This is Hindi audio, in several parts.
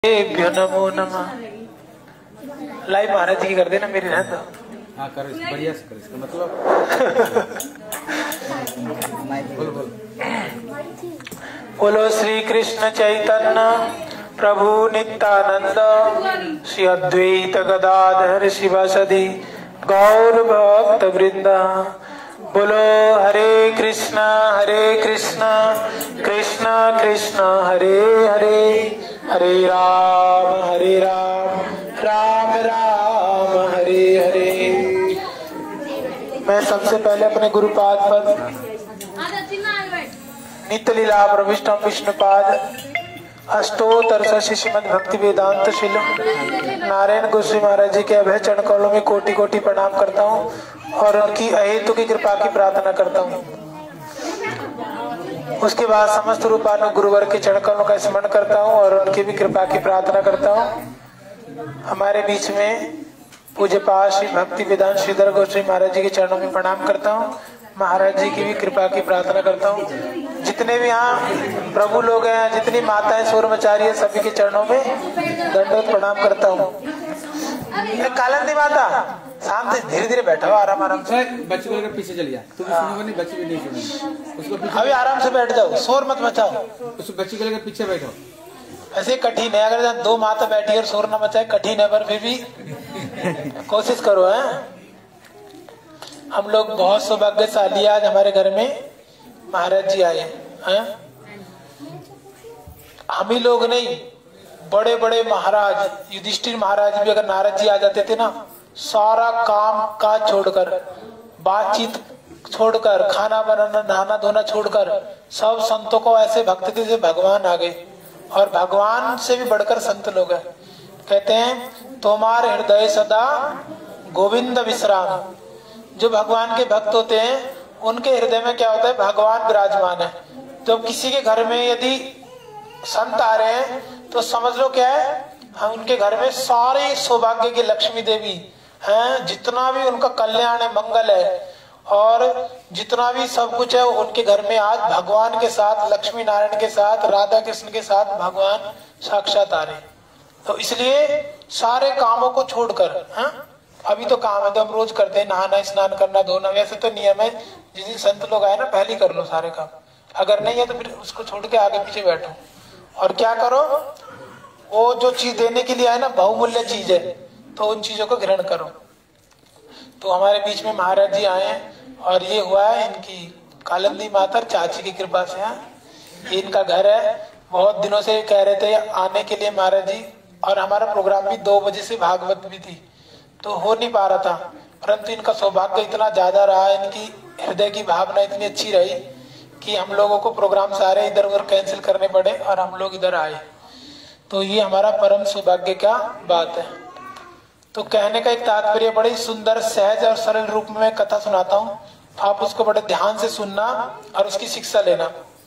भ्यो नमो नमः। लाइव महाराज जी की कर देना, मेरी रहन दो। हाँ कर, बढ़िया से कर, इसका मतलब बोलो श्री कृष्ण चैतन्य प्रभु नित्यानंद श्री अद्वैत गदाधर शिवासदि गौर भक्त वृंदा। बोलो हरे कृष्णा कृष्ण कृष्ण हरे हरे, हरे राम राम राम हरे हरे। मैं सबसे पहले अपने गुरुपाद पर नित्य लीला प्रविष्टम विष्णुपाद अष्टोत्तर श्रीमद् भक्ति वेदांत शिल नारायण गोस्वामी महाराज जी के अभय चरण कमलों में कोटि कोटि प्रणाम करता हूँ और उनकी अहेतु की कृपा की प्रार्थना करता हूँ। उसके बाद समस्त रूपानु गुरुवर के चरण कमलों का स्मरण करता हूँ और उनकी भी कृपा की प्रार्थना करता हूँ। हमारे बीच में पूज्य पास श्री भक्ति वेदांत श्रीधर गोस्वामी महाराज जी के चरणों में प्रणाम करता हूँ। महाराज जी की भी कृपा की प्रार्थना करता हूँ। जितने भी यहाँ प्रभु लोग हैं, जितनी माताएं सूर्यमचारी है, सभी के चरणों में दंडवत प्रणाम करता हूँ। कालंदी माता शांत धीरे धीरे बैठा हो, आराम से। बच्ची को लेकर पीछे चलिए, तुम सुनोगे नहीं, बच्ची भी नहीं सुनेगी। उसको अभी आराम से बैठ जाओ, शोर मत मचाओ। उस बच्ची को लेकर पीछे बैठो। ऐसे कठिन है, अगर दो माता बैठी और शोर न मचाए कठिन है, पर फिर भी कोशिश करो। है हम लोग बहुत सौभाग्यशाली, आज हमारे घर में महाराज जी आए हैं। हम ही लोग नहीं, बड़े बड़े महाराज युधिष्ठिर महाराज भी अगर नारद जी आ जाते थे ना, सारा काम काज छोड़कर, बातचीत छोड़कर, खाना बनाना नहाना धोना छोड़कर सब संतों को ऐसे भक्त थे जैसे भगवान आ गए। और भगवान से भी बढ़कर संत लोग हैं। कहते हैं तुम्हारे हृदय सदा गोविंद विश्राम। जो भगवान के भक्त होते हैं उनके हृदय में क्या होता है, भगवान विराजमान है। तो किसी के घर में यदि संत आ रहे हैं तो समझ लो क्या है, हम उनके घर में सारे सौभाग्य की लक्ष्मी देवी हैं, जितना भी उनका कल्याण है, मंगल है और जितना भी सब कुछ है उनके घर में आज भगवान के साथ, लक्ष्मी नारायण के साथ, राधा कृष्ण के साथ भगवान साक्षात आ रहे हैं। तो इसलिए सारे कामों को छोड़कर, अभी तो काम है तो हम रोज करते हैं, नहाना स्नान करना धोना, वैसे तो नियम है जिस दिन संत लोग आए ना पहले कर लो सारे काम। अगर नहीं है तो फिर उसको छोड़ के आगे पीछे बैठो और क्या करो, वो जो चीज देने के लिए आए ना बहुमूल्य चीज है, तो उन चीजों को ग्रहण करो। तो हमारे बीच में महाराज जी आए हैं और ये हुआ है इनकी कालंदी माता चाची की कृपा से। ये इनका घर है, बहुत दिनों से कह रहे थे आने के लिए महाराज जी, और हमारा प्रोग्राम भी 2 बजे से भागवत भी थी तो हो नहीं पा रहा था, परंतु इनका सौभाग्य इतना ज्यादा रहा, इनकी हृदय की भावना इतनी अच्छी रही कि हम लोगों को प्रोग्राम सारे इधर उधर कैंसिल करने पड़े और हम लोग इधर आए। तो ये हमारा परम सौभाग्य का बात है। तो कहने का एक तात्पर्य, बड़ी सुंदर सहज और सरल रूप में मैं कथा सुनाता हूँ, आप उसको बड़े ध्यान से सुनना और उसकी शिक्षा लेना।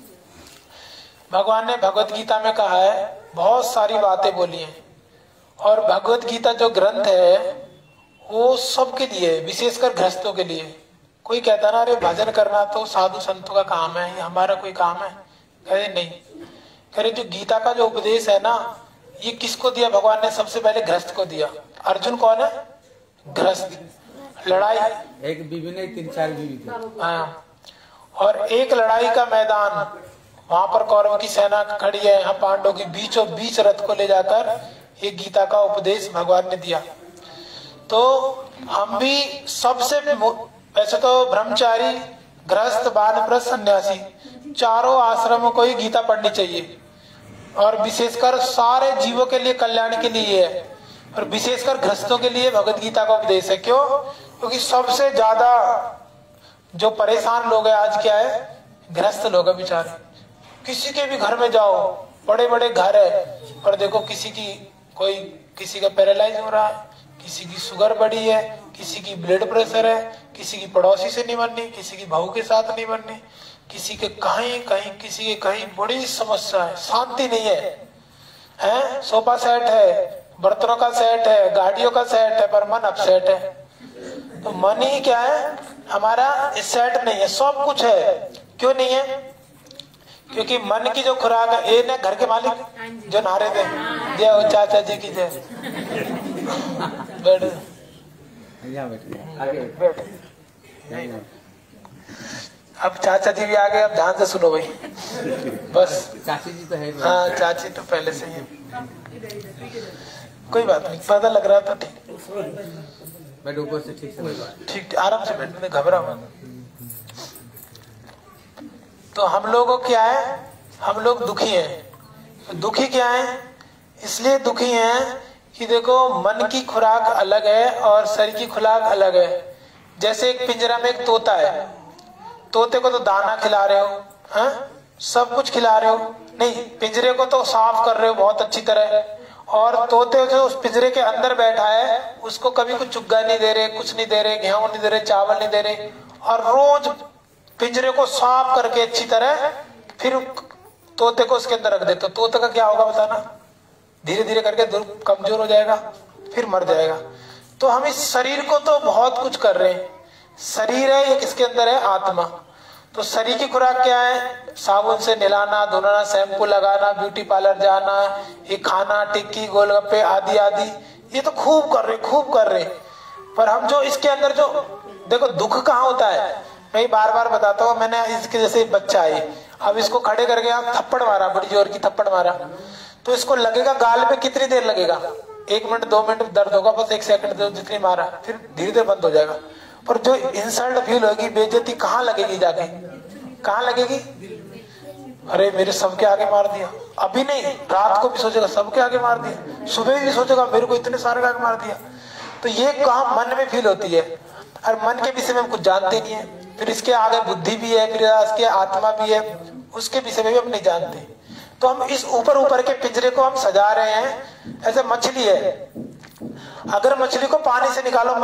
भगवान ने भगवत गीता में कहा है, बहुत सारी बातें बोली हैं, और भगवत गीता जो ग्रंथ है वो सबके लिए, विशेषकर गृहस्थों के लिए। कोई कहता ना अरे भजन करना तो साधु संतों का काम है, ये हमारा कोई काम है, कहे नहीं। कहे जो गीता का जो उपदेश है ना, ये किसको दिया भगवान ने, सबसे पहले गृहस्थ को दिया। अर्जुन कौन है, गृहस्थ। लड़ाई एक बीवी नहीं 3-4 बीवी थी। हाँ, और एक लड़ाई का मैदान, वहां पर कौरव की सेना खड़ी है, यहाँ पांडवों के बीचों बीच रथ को ले जाकर ये गीता का उपदेश भगवान ने दिया। तो हम भी सबसे, वैसे तो ब्रह्मचारी, गृहस्थ, वानप्रस्थ, सन्यासी, चारों आश्रमों को ही गीता पढ़नी चाहिए, और विशेषकर सारे जीवों के लिए कल्याण के लिए है, और विशेषकर गृहस्थों के लिए भगवत गीता का उपदेश है। क्यों? क्योंकि सबसे ज्यादा जो परेशान लोग हैं आज क्या है, गृहस्थ लोग हैं बेचारे। किसी के भी घर में जाओ, बड़े बड़े घर है, और देखो किसी का पैरालाइज हो रहा है, किसी की शुगर बढ़ी है, किसी की ब्लड प्रेशर है, किसी की पड़ोसी से नहीं बननी, किसी की बहू के साथ नहीं बननी, किसी के कहीं कहीं, किसी के कहीं, बड़ी समस्या है, शांति नहीं है। सोफा सेट है, बर्तनों का सेट है, गाड़ियों का सेट है, पर मन अपसेट है। तो मन ही क्या है हमारा, सेट नहीं है, सब कुछ है। क्यों नहीं है? क्योंकि मन की जो खुराक है, ये ना घर के मालिक जो नहा रहे थे, जय हो चाचा जी की जय। बैठ यहाँ बैठिए, आगे बैठ। अब चाचा जी भी आ गए, अब ध्यान से सुनो भाई बस। चाची जी तो है। हाँ चाची तो पहले से ही है, कोई बात नहीं, पता लग रहा था। ठीक बैठ, ऊपर से ठीक से ठीक आराम से बैठ, घबरा मत। तो हम लोगों क्या है, हम लोग दुखी हैं। दुखी क्या है, इसलिए दुखी हैं कि देखो मन की खुराक अलग है और शरीर की खुराक अलग है। जैसे एक पिंजरा में एक तोता है, तोते को तो दाना खिला रहे हो, हैं? सब कुछ खिला रहे हो, नहीं पिंजरे को तो साफ कर रहे हो बहुत अच्छी तरह, और तोते जो उस पिंजरे के अंदर बैठा है उसको कभी कुछ चुग्गा नहीं दे रहे, कुछ नहीं दे रहे, गेहूं नहीं दे रहे, चावल नहीं दे रहे, और रोज पिंजरे को साफ करके अच्छी तरह फिर तोते को उसके अंदर रख देते। तो तोते का क्या होगा बताना, धीरे धीरे करके कमजोर हो जाएगा, फिर मर जाएगा। तो हम इस शरीर को तो बहुत कुछ कर रहे हैं, शरीर है ये, किसके अंदर है, आत्मा। तो शरीर की खुराक क्या है, साबुन से नहलाना धोना, शैम्पू लगाना, ब्यूटी पार्लर जाना, ये खाना, टिक्की, गोलगप्पे आदि आदि, ये तो खूब कर रहे। पर हम जो इसके अंदर जो देखो दुख कहाँ होता है, मैं बार बार बताता हूँ। मैंने इसके जैसे बच्चा है, अब इसको खड़े करके आप थप्पड़ मारा, बड़ी जोर की थप्पड़ मारा, तो इसको लगेगा गाल पे कितनी देर लगेगा, 1 मिनट 2 मिनट दर्द होगा, बस 1 सेकंड जितनी मारा, फिर धीरे धीरे बंद हो जाएगा। पर जो इंसल्ट फील होगी, बेइज्जती कहाँ लगेगी, जाके कहाँ लगेगी, अरे मेरे सबके आगे मार दिया, अभी नहीं रात को भी सोचेगा सबके आगे मार दिया, सुबह भी सोचेगा मेरे को इतने सारे आगे मार दिया। तो ये कहाँ मन में फील होती है, और मन के विषय में हम कुछ जानते नहीं है। फिर इसके आगे बुद्धि भी है, फिर इसके आत्मा भी है, उसके विषय में भी हम नहीं जानते। तो हम इस ऊपर के पिंजरे को हम सजा रहे हैं। ऐसे मछली है, अगर मछली को पानी से निकालो,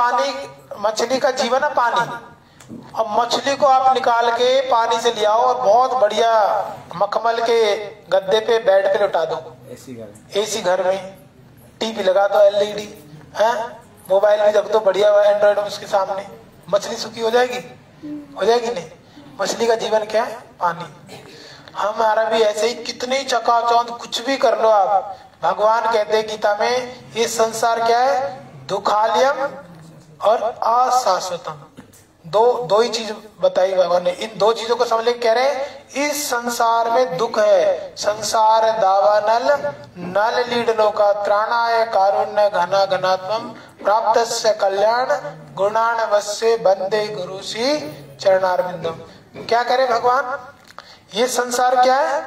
मछली का जीवन है पानी, अब मछली को आप निकाल के पानी से ले आओ और बहुत बढ़िया मखमल के गद्दे पे बेड पे लौटा दो, एसी घर में, टीवी लगा दो, एलईडी है, मोबाइल भी रख दो बढ़िया एंड्रॉइड उसके सामने, मछली सुखी हो जाएगी नहीं। मछली का जीवन क्या है, पानी। हमारा भी ऐसे ही, कितने चकाचौंध कुछ भी कर लो आप, भगवान कहते हैं गीता में, ये संसार क्या है, दुखालयम और अशाश्वतम। दो ही चीज बताई भगवान ने, इन 2 चीजों को समझ ले कह रहे हैं इस संसार में दुख है। संसार दावानल नल लीडलों का त्राणाय कारुण्य घना घनात्मम प्राप्त से कल्याण गुणान वश्य बंदे गुरु सी चरणारविंदम। क्या करे भगवान, ये संसार क्या है,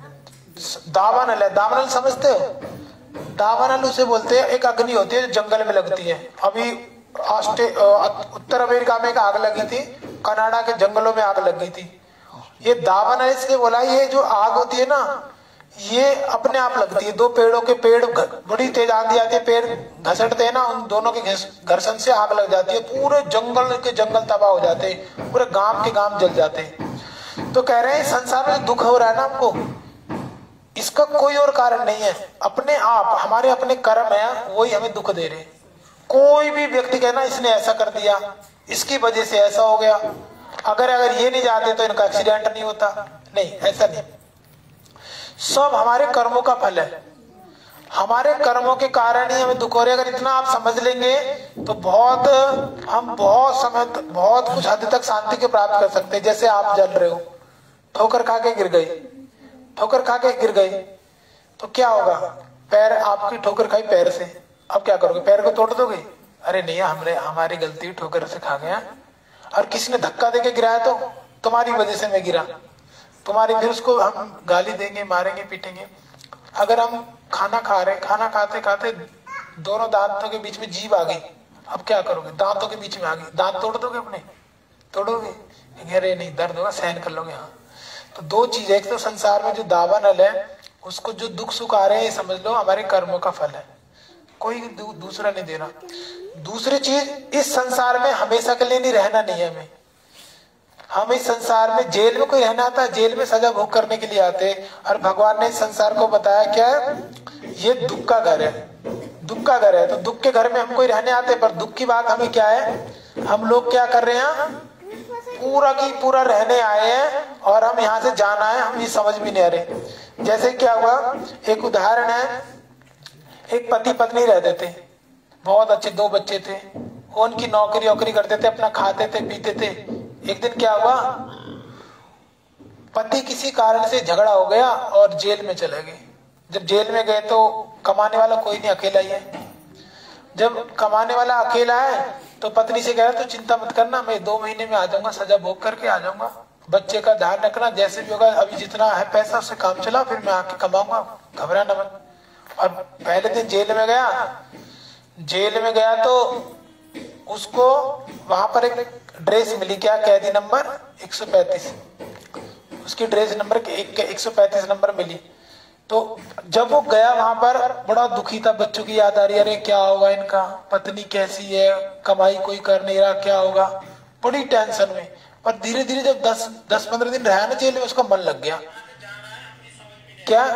दावानल है। दावानल समझते हो, दावानल उसे बोलते हैं, एक अग्नि होती है जो जंगल में लगती है। अभी उत्तर अमेरिका में एक आग लगी थी, कनाडा के जंगलों में आग लग गई थी। ये दावानल इसलिए बोला, ये जो आग होती है ना, ये अपने आप लगती है। 2 पेड़ों के पेड़, बड़ी तेज आंधी आती है, पेड़ घसटते हैं ना, उन दोनों के घर्षण से आग लग जाती है, पूरे जंगल के जंगल तबाह हो जाते हैं, पूरे गांव के गांव जल जाते हैं। तो कह रहे हैं संसार में दुख हो रहा है ना हमको, इसका कोई और कारण नहीं है, अपने आप हमारे अपने कर्म है, वही हमें दुख दे रहे हैं। कोई भी व्यक्ति कहना इसने ऐसा कर दिया, इसकी वजह से ऐसा हो गया, अगर ये नहीं जाते तो इनका एक्सीडेंट नहीं होता, नहीं ऐसा नहीं। सब हमारे कर्मों का फल है, हमारे कर्मों के कारण ही हमें दुख हो रहे। अगर इतना आप समझ लेंगे तो हम बहुत कुछ हद तक शांति के प्राप्त कर सकते हैं। जैसे आप जल रहे हो, ठोकर खा के गिर गए, तो क्या होगा, पैर आपकी ठोकर खाई पैर से, अब क्या करोगे, पैर को तोड़ दोगे, अरे नहीं हमारी गलती, ठोकर से खा गया, और किसी ने धक्का देके गिराया तो तुम्हारी वजह से मैं गिरा, तुम्हारी, फिर उसको हम गाली देंगे, मारेंगे, पीटेंगे। अगर हम खाना खा रहे, खाना खाते खाते दोनों दांतों के बीच में जीभ आ गई, अब क्या करोगे, दांतों के बीच में आ गई, दांत तोड़ दोगे अपने, तोड़ोगे, अरे नहीं दर्द होगा, सहन कर लोगे। हाँ, तो 2 चीज, एक तो संसार में जो दावानल है, उसको जो दुख सुख आ रहे हैं, समझ लो हमारे कर्मों का फल है, कोई दूसरा नहीं दे रहा। दूसरी चीज, इस संसार में हमेशा के लिए नहीं रहना नहीं है हमें। हम इस संसार में, जेल में कोई रहना आता है, जेल में सजा भोग करने के लिए आते, और भगवान ने इस संसार को बताया क्या है, ये दुख का घर है, तो दुख के घर में हम कोई रहने आते, पर दुख की बात हमें क्या है, हम लोग क्या कर रहे हैं, पूरा की पूरा रहने आए हैं, और हम यहाँ से जाना है, हम ये समझ भी नहीं आ रहे। जैसे क्या हुआ, एक उदाहरण है, एक पति पत्नी रहते थे, बहुत अच्छे, 2 बच्चे थे, वो उनकी नौकरी वोकरी करते थे, अपना खाते थे पीते थे। एक दिन क्या हुआ, पति किसी कारण से झगड़ा हो गया और जेल में चले गए। जब जेल में गए तो कमाने वाला कोई नहीं, अकेला ही है। जब कमाने वाला अकेला है तो पत्नी से कह रहा तो चिंता मत करना, मैं 2 महीने में आ जाऊंगा, सजा भोग करके आ जाऊंगा, बच्चे का ध्यान रखना, जैसे भी होगा, अभी जितना है पैसा उससे काम चला, फिर मैं आके कमाऊंगा, घबराना मत। और पहले दिन जेल में गया तो उसको वहां पर एक ड्रेस मिली, क्या, कैदी नंबर 135, उसकी ड्रेस नंबर 135 नंबर मिली। तो जब वो गया वहां पर, बड़ा दुखी था, बच्चों की याद आ रही, अरे क्या होगा इनका, पत्नी कैसी है, कमाई कोई कर नहीं रहा, क्या होगा, बड़ी टेंशन में। पर धीरे धीरे जब 10-15 दिन रहा ना जेल में, उसका मन लग गया। क्या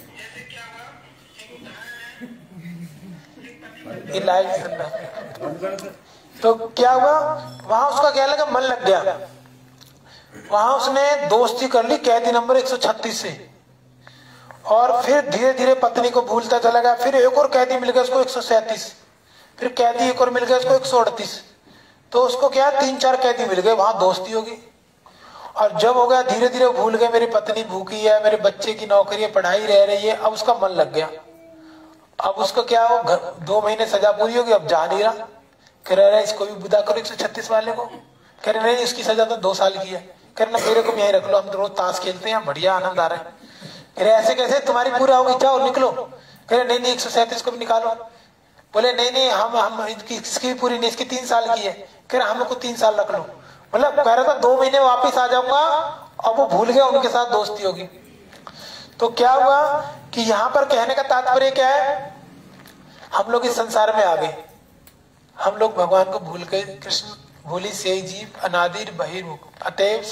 ये लाइव चल रहा है। तो क्या हुआ, वहां उसका क्या लगा, मन लग गया, वहां उसने दोस्ती कर ली कैदी नंबर 136 से, और फिर धीरे धीरे पत्नी को भूलता चला गया। फिर एक और कैदी मिल गया उसको 137, फिर कैदी एक और मिल गया उसको 138, तो उसको क्या 3-4 कैदी मिल गए, वहां दोस्ती होगी। और जब हो गया धीरे धीरे भूल गए, मेरी पत्नी भूखी है, मेरे बच्चे की नौकरी है, पढ़ाई रह रही है, अब उसका मन लग गया। अब उसको क्या हो, 2 महीने सजा पूरी होगी, अब जा नहीं रहा, कह रहा है इसको भी विदा करो 136 वाले को, कह रहे नहीं इसकी सजा तो 2 साल की है, कह रहे ना मेरे को भी यहीं रख लो, हम तो रोज ताश खेलते हैं, बढ़िया आनंद आ रहा है। कह रहे ऐसे कैसे, तुम्हारी पूरा होगी, जाओ निकलो। कह रहे नहीं 137 को भी निकालो। बोले नहीं हम इसकी भी पूरी नहीं, इसकी 3 साल की है। कह रहे हमको 3 साल रख लो। मतलब कह रहा था 2 महीने वापिस आ जाऊंगा, और वो भूल गया, उनके साथ दोस्ती होगी। तो क्या हुआ कि यहाँ पर कहने का तात्पर्य क्या है, हम लोग इस संसार में आ गए, हम लोग भगवान को भूल गए। कृष्ण भूली से जीव अनादिर बहिर्मुख, अतएव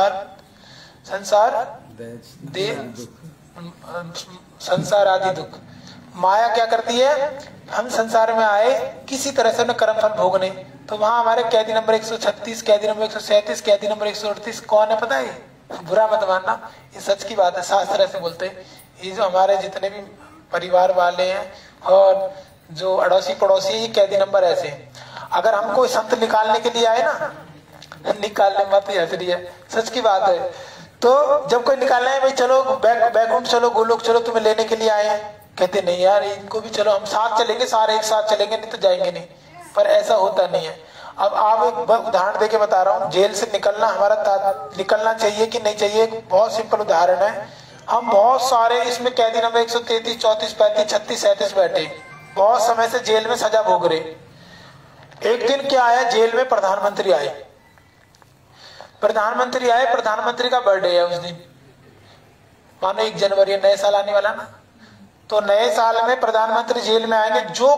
संसार आदि दुख। माया क्या करती है, हम संसार में आए किसी तरह से अपने कर्म फल भोगने, तो वहां हमारे कैदी नंबर 136, कैदी नंबर 137, कैदी नंबर 138 कौन है पता है, बुरा मत मानना, ये सच की बात है, शास्त्र ऐसे बोलते हैं। ये जो हमारे जितने भी परिवार वाले हैं और जो अड़ोसी पड़ोसी, ये कैदी नंबर ऐसे हैं। अगर हमको संत निकालने के लिए आए ना, निकालने मत ही हंस रही है, सच की बात है। तो जब कोई निकालना है, भाई चलो बैकुंठ चलो, गोलोक चलो, तुम्हें लेने के लिए आए हैं, कहते नहीं यार इनको भी चलो, हम साथ चलेंगे, सारे एक साथ चलेंगे, नहीं तो जाएंगे नहीं। पर ऐसा होता नहीं है। अब आप एक उदाहरण देके बता रहा हूँ, जेल से निकलना हमारा निकलना चाहिए कि नहीं चाहिए, बहुत सिंपल उदाहरण है। हम बहुत सारे इसमें कैदी नंबर 133, 34, 35, 36, 37 बैठे, बहुत समय से जेल में सजा भोग रहे। एक दिन क्या आया, जेल में प्रधानमंत्री आए, प्रधानमंत्री का बर्थडे है उस दिन, मानो 1 जनवरी, नए साल आने वाला ना, तो नए साल में प्रधानमंत्री जेल में आएंगे, जो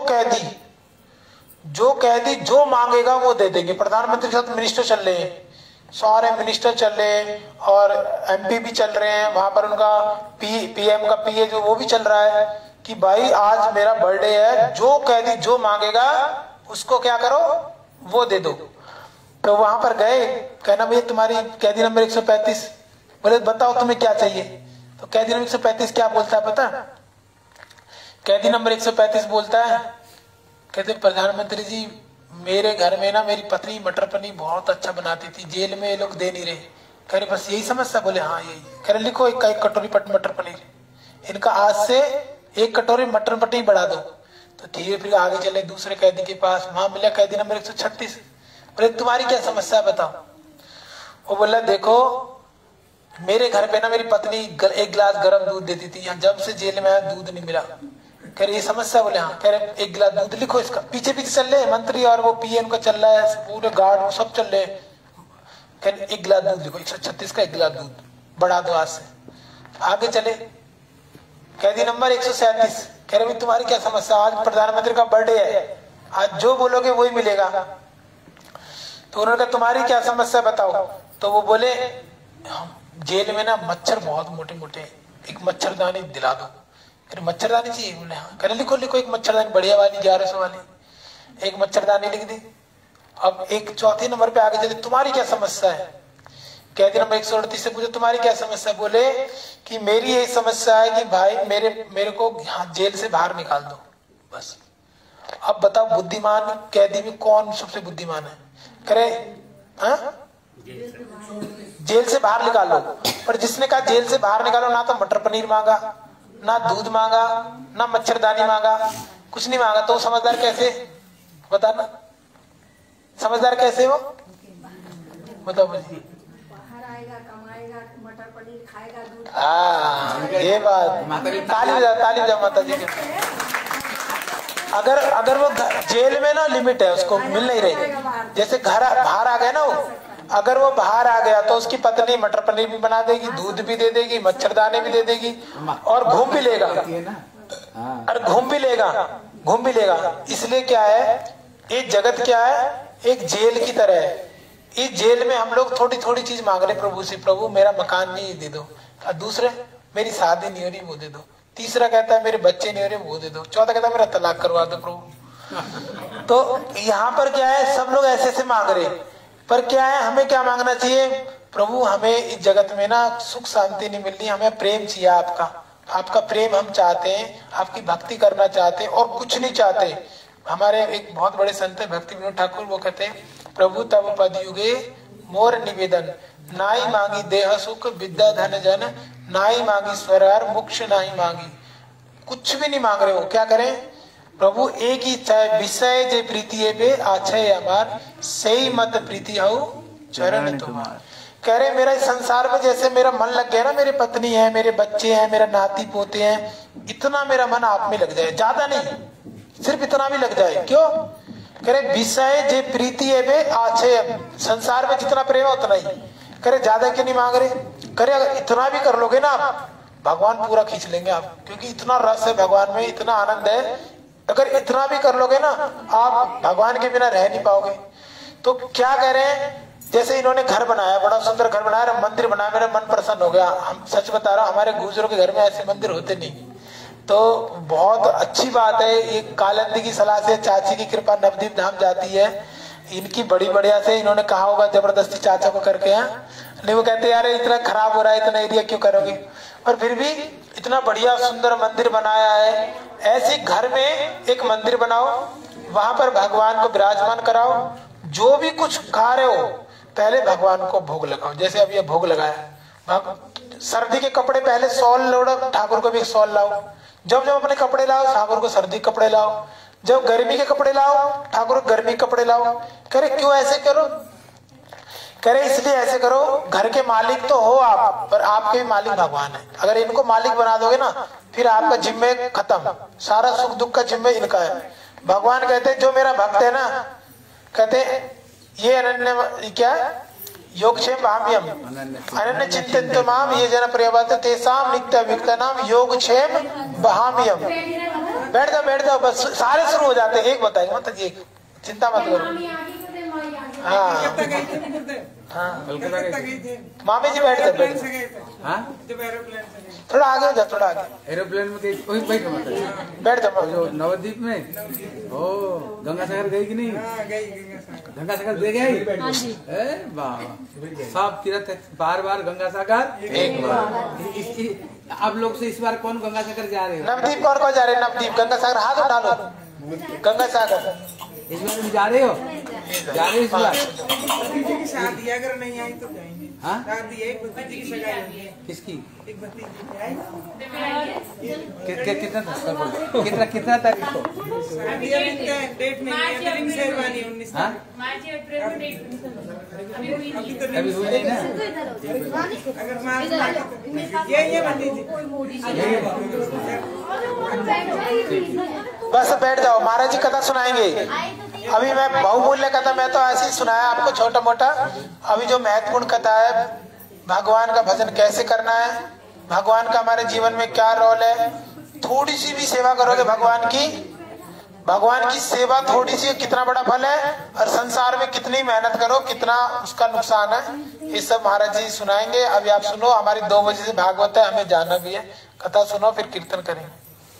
कैदी जो मांगेगा वो दे देंगे। प्रधानमंत्री के साथ मिनिस्टर चल रहे हैं, सारे मिनिस्टर चल रहे हैं, और MP भी चल रहे हैं, वहां पर उनका PM का PA जो वो भी चल रहा है कि भाई आज मेरा बर्थडे है, जो कैदी जो मांगेगा उसको क्या करो, वो दे दो। तो वहां पर गए, कहना भैया तुम्हारी कैदी नंबर 135, बोले बताओ तुम्हें क्या चाहिए। तो कैदी नंबर 135 क्या बोलता है पता, कैदी नंबर 135 बोलता है, कहते प्रधानमंत्री जी मेरे घर में ना मेरी पत्नी मटर पनीर बहुत अच्छा बनाती थी, जेल में ये लोग दे नहीं रहे। कह रहे बस यही समस्या, बोले हाँ यही। कह रहे लिखो एक कटोरी मटर पनीर, इनका आज से 1 कटोरी मटर पनीर बढ़ा दो। तो धीरे फिर आगे चले दूसरे कैदी के पास, वहां मिला कैदी नंबर 136, बोले तुम्हारी क्या समस्या बताओ। वो बोला देखो मेरे घर पे ना मेरी पत्नी 1 गिलास गर्म दूध देती थी, यहाँ जब से जेल में आया दूध नहीं मिला। कह रहे ये समस्या, बोले हाँ। कह रहे 1 गिलास दूध लिखो इसका, पीछे चल रहे मंत्री और वो PA उनका चल रहा है, पूरे गार्ड सब चल रहे। कह रहे 1 गिलास दूध लिखो, 136 का 1 गिलास दूध बढ़ा दो आज से। आगे चले कैदी नंबर 137, कह रहे तुम्हारी क्या समस्या, आज प्रधानमंत्री का बर्थडे है, आज जो बोलोगे वही मिलेगा। तो उन्होंने कहा तुम्हारी क्या समस्या बताओ। तो वो बोले जेल में ना मच्छर बहुत मोटे मोटे, एक मच्छरदानी दिला दो। फिर मच्छरदानी चाहिए, बोले हाँ। कह लिखो एक मच्छरदानी बढ़िया वाली 1100 वाली, एक मच्छरदानी लिख दी। अब एक चौथे नंबर पे आगे चले, तुम्हारी क्या समस्या है। कैदी नंबर 138 से पूछे तुम्हारी क्या समस्या, बोले कि मेरी यही समस्या है कि भाई मेरे को यहाँ जेल से बाहर निकाल दो, बस। अब बताओ बुद्धिमान कैदी में कौन सबसे बुद्धिमान है? करे हाँ? जेल से बाहर निकालो, पर जिसने कहा जेल से बाहर निकालो ना तो मटर पनीर मांगा, ना दूध मांगा, ना मच्छरदानी मांगा, कुछ नहीं मांगा, तो वो समझदार कैसे? बताना, समझदार कैसे वो? बताओ मुझे। मटर पनीर खाएगा, दूध। हाँ ये बात, ताली बजाओ माता जी के। अगर वो जेल में ना लिमिट है, उसको मिल नहीं रही, जैसे घर बाहर आ गया ना वो, अगर वो बाहर आ गया तो उसकी पत्नी मटर पनीर भी बना देगी, दूध भी दे देगी, मच्छरदानी भी दे देगी, और घूम भी लेगा, और घूम भी लेगा। इसलिए क्या है, ये जगत क्या है, एक जेल की तरह है। इस जेल में हम लोग थोड़ी थोड़ी चीज मांग रहे प्रभु से, प्रभु मेरा मकान नहीं दे दो, और दूसरे मेरी शादी नहीं हो रही वो दे दो, तीसरा कहता है मेरे बच्चे नहीं हो रहे वो दे दो, चौथा कहता है मेरा तलाक करवा दो प्रभु। तो यहाँ पर क्या है, सब लोग ऐसे ऐसे मांग रहे, पर क्या है, हमें क्या मांगना चाहिए? प्रभु हमें इस जगत में ना सुख शांति नहीं मिल रही, हमें प्रेम चाहिए आपका प्रेम हम चाहते हैं, आपकी भक्ति करना चाहते हैं, और कुछ नहीं चाहते। हमारे एक बहुत बड़े संत है भक्ति विनोद ठाकुर, वो कहते हैं प्रभु तब पद युगे मोर निवेदन, नाई मांगी देह सुख विद्या धन जन, नाई मांगी स्वर मोक्ष नाई मांगी। कुछ भी नहीं मांग रहे हो, क्या करें? प्रभु एक ही इच्छा है, विषय जे प्रीति पे आछे अमार, सही मत प्रीति हो चरण तुम्हार। कह रहे मेरा इस संसार में जैसे मेरा मन लग गया ना, मेरी पत्नी है, मेरे बच्चे हैं, मेरा नाती पोते हैं, इतना मेरा मन आप में लग जाए, ज्यादा नहीं, सिर्फ इतना भी लग जाए। क्यों? कह रहे विषय जे प्रीति है बे आछे, संसार में जितना प्रेम है उतना ही। कह रहे ज्यादा क्यों नहीं मांग रहे? कह रहे अगर इतना भी कर लोगे ना आप, भगवान पूरा खींच लेंगे आप, क्योंकि इतना रस है भगवान में, इतना आनंद है। अगर इतना भी कर लोगे ना आप, भगवान के बिना रह नहीं पाओगे। तो क्या कह रहे हैं, जैसे इन्होंने घर बनाया, बड़ा सुंदर घर बनाया, मंदिर बनाया, मेरा मन प्रसन्न हो गया। हम सच बता रहा हूं, हमारे गुजरों के घर में ऐसे मंदिर होते नहीं, तो बहुत अच्छी बात है। एक कालंदी की सलाह से चाची की कृपा नवदीप धाम जाती है, इनकी बड़ी बढ़िया से इन्होंने कहा होगा जबरदस्ती चाचा को करके, नहीं वो कहते यार इतना खराब हो रहा है, इतना एरिया क्यों करोगे, पर फिर भी इतना बढ़िया सुंदर मंदिर बनाया है। ऐसे घर में एक मंदिर बनाओ, वहां पर भगवान को विराजमान कराओ, जो भी कुछ खा रहे हो पहले भगवान को भोग लगाओ। जैसे अब ये भोग लगाया, सर्दी के कपड़े पहले शॉल लोड़ो, ठाकुर को भी एक शॉल लाओ। जब जब अपने कपड़े लाओ ठाकुर को सर्दी कपड़े लाओ, जब गर्मी के कपड़े लाओ ठाकुर को गर्मी के कपड़े लाओ। करे क्यों ऐसे करो? करे इसलिए ऐसे करो, घर के मालिक तो हो आप, पर आपके भी मालिक भगवान है। अगर इनको मालिक बना दोगे ना, फिर आपका जिम्मे खत्म, सारा सुख दुख का जिम्मे इनका है। भगवान कहते जो मेरा भक्त है ना, कहते ये अनन्य क्या योगक्षेम भाम्यम अनन्य चिंतित माम ये जन प्रियवत तेसाम नित्य विक्त नाम योगक्षेम भाम्यम। बैठ जाओ बस, सारे शुरू हो जाते हैं। एक बताएंगे मतलब एक, चिंता मत करो। हाँ मामी जी बैठ जाओ, थोड़ा आगे हो जाओ, थोड़ा आगे। एरोप्लेन में बैठ जाओ जो नवद्वीप में, ओ गंगासागर गई कि नहीं? गंगासागर दे गई? वाह, सब तीर्थ बार बार गंगासागर एक बार। आप लोग से इस बार कौन गंगासागर जा रहे हो? नवदीप कौन जा रहे हैं? नवदीप गंगासागर, हाथ उठा लो। गंगासागर इस बार भी जा रहे हो? जा रहे हो इस बार? शादी अगर नहीं आई तो जाएंगे। हाँ? शादी एक भतीजी की सगाई होगी। किसकी? एक भतीजी की आई। कितना तारीख को? शादी अभी डेट नहीं है, अभी रिंग सेरेमनी 19 हाँ? अभी हुई नहीं ना? अगर मार्च ये भतीजी। बस बैठ जाओ, महाराज जी कथा सुनाएंगे। अभी मैं बहुमूल्य कथा, मैं तो ऐसे ही सुनाया आपको छोटा मोटा। अभी जो महत्वपूर्ण कथा है, भगवान का भजन कैसे करना है, भगवान का हमारे जीवन में क्या रोल है, थोड़ी सी भी सेवा करोगे भगवान की सेवा थोड़ी सी, कितना बड़ा फल है, और संसार में कितनी मेहनत करो कितना उसका नुकसान है, ये सब महाराज जी सुनाएंगे। अभी आप सुनो, हमारी 2 बजे से भागवत है, हमें जाना भी है। कथा सुनो फिर कीर्तन करेंगे।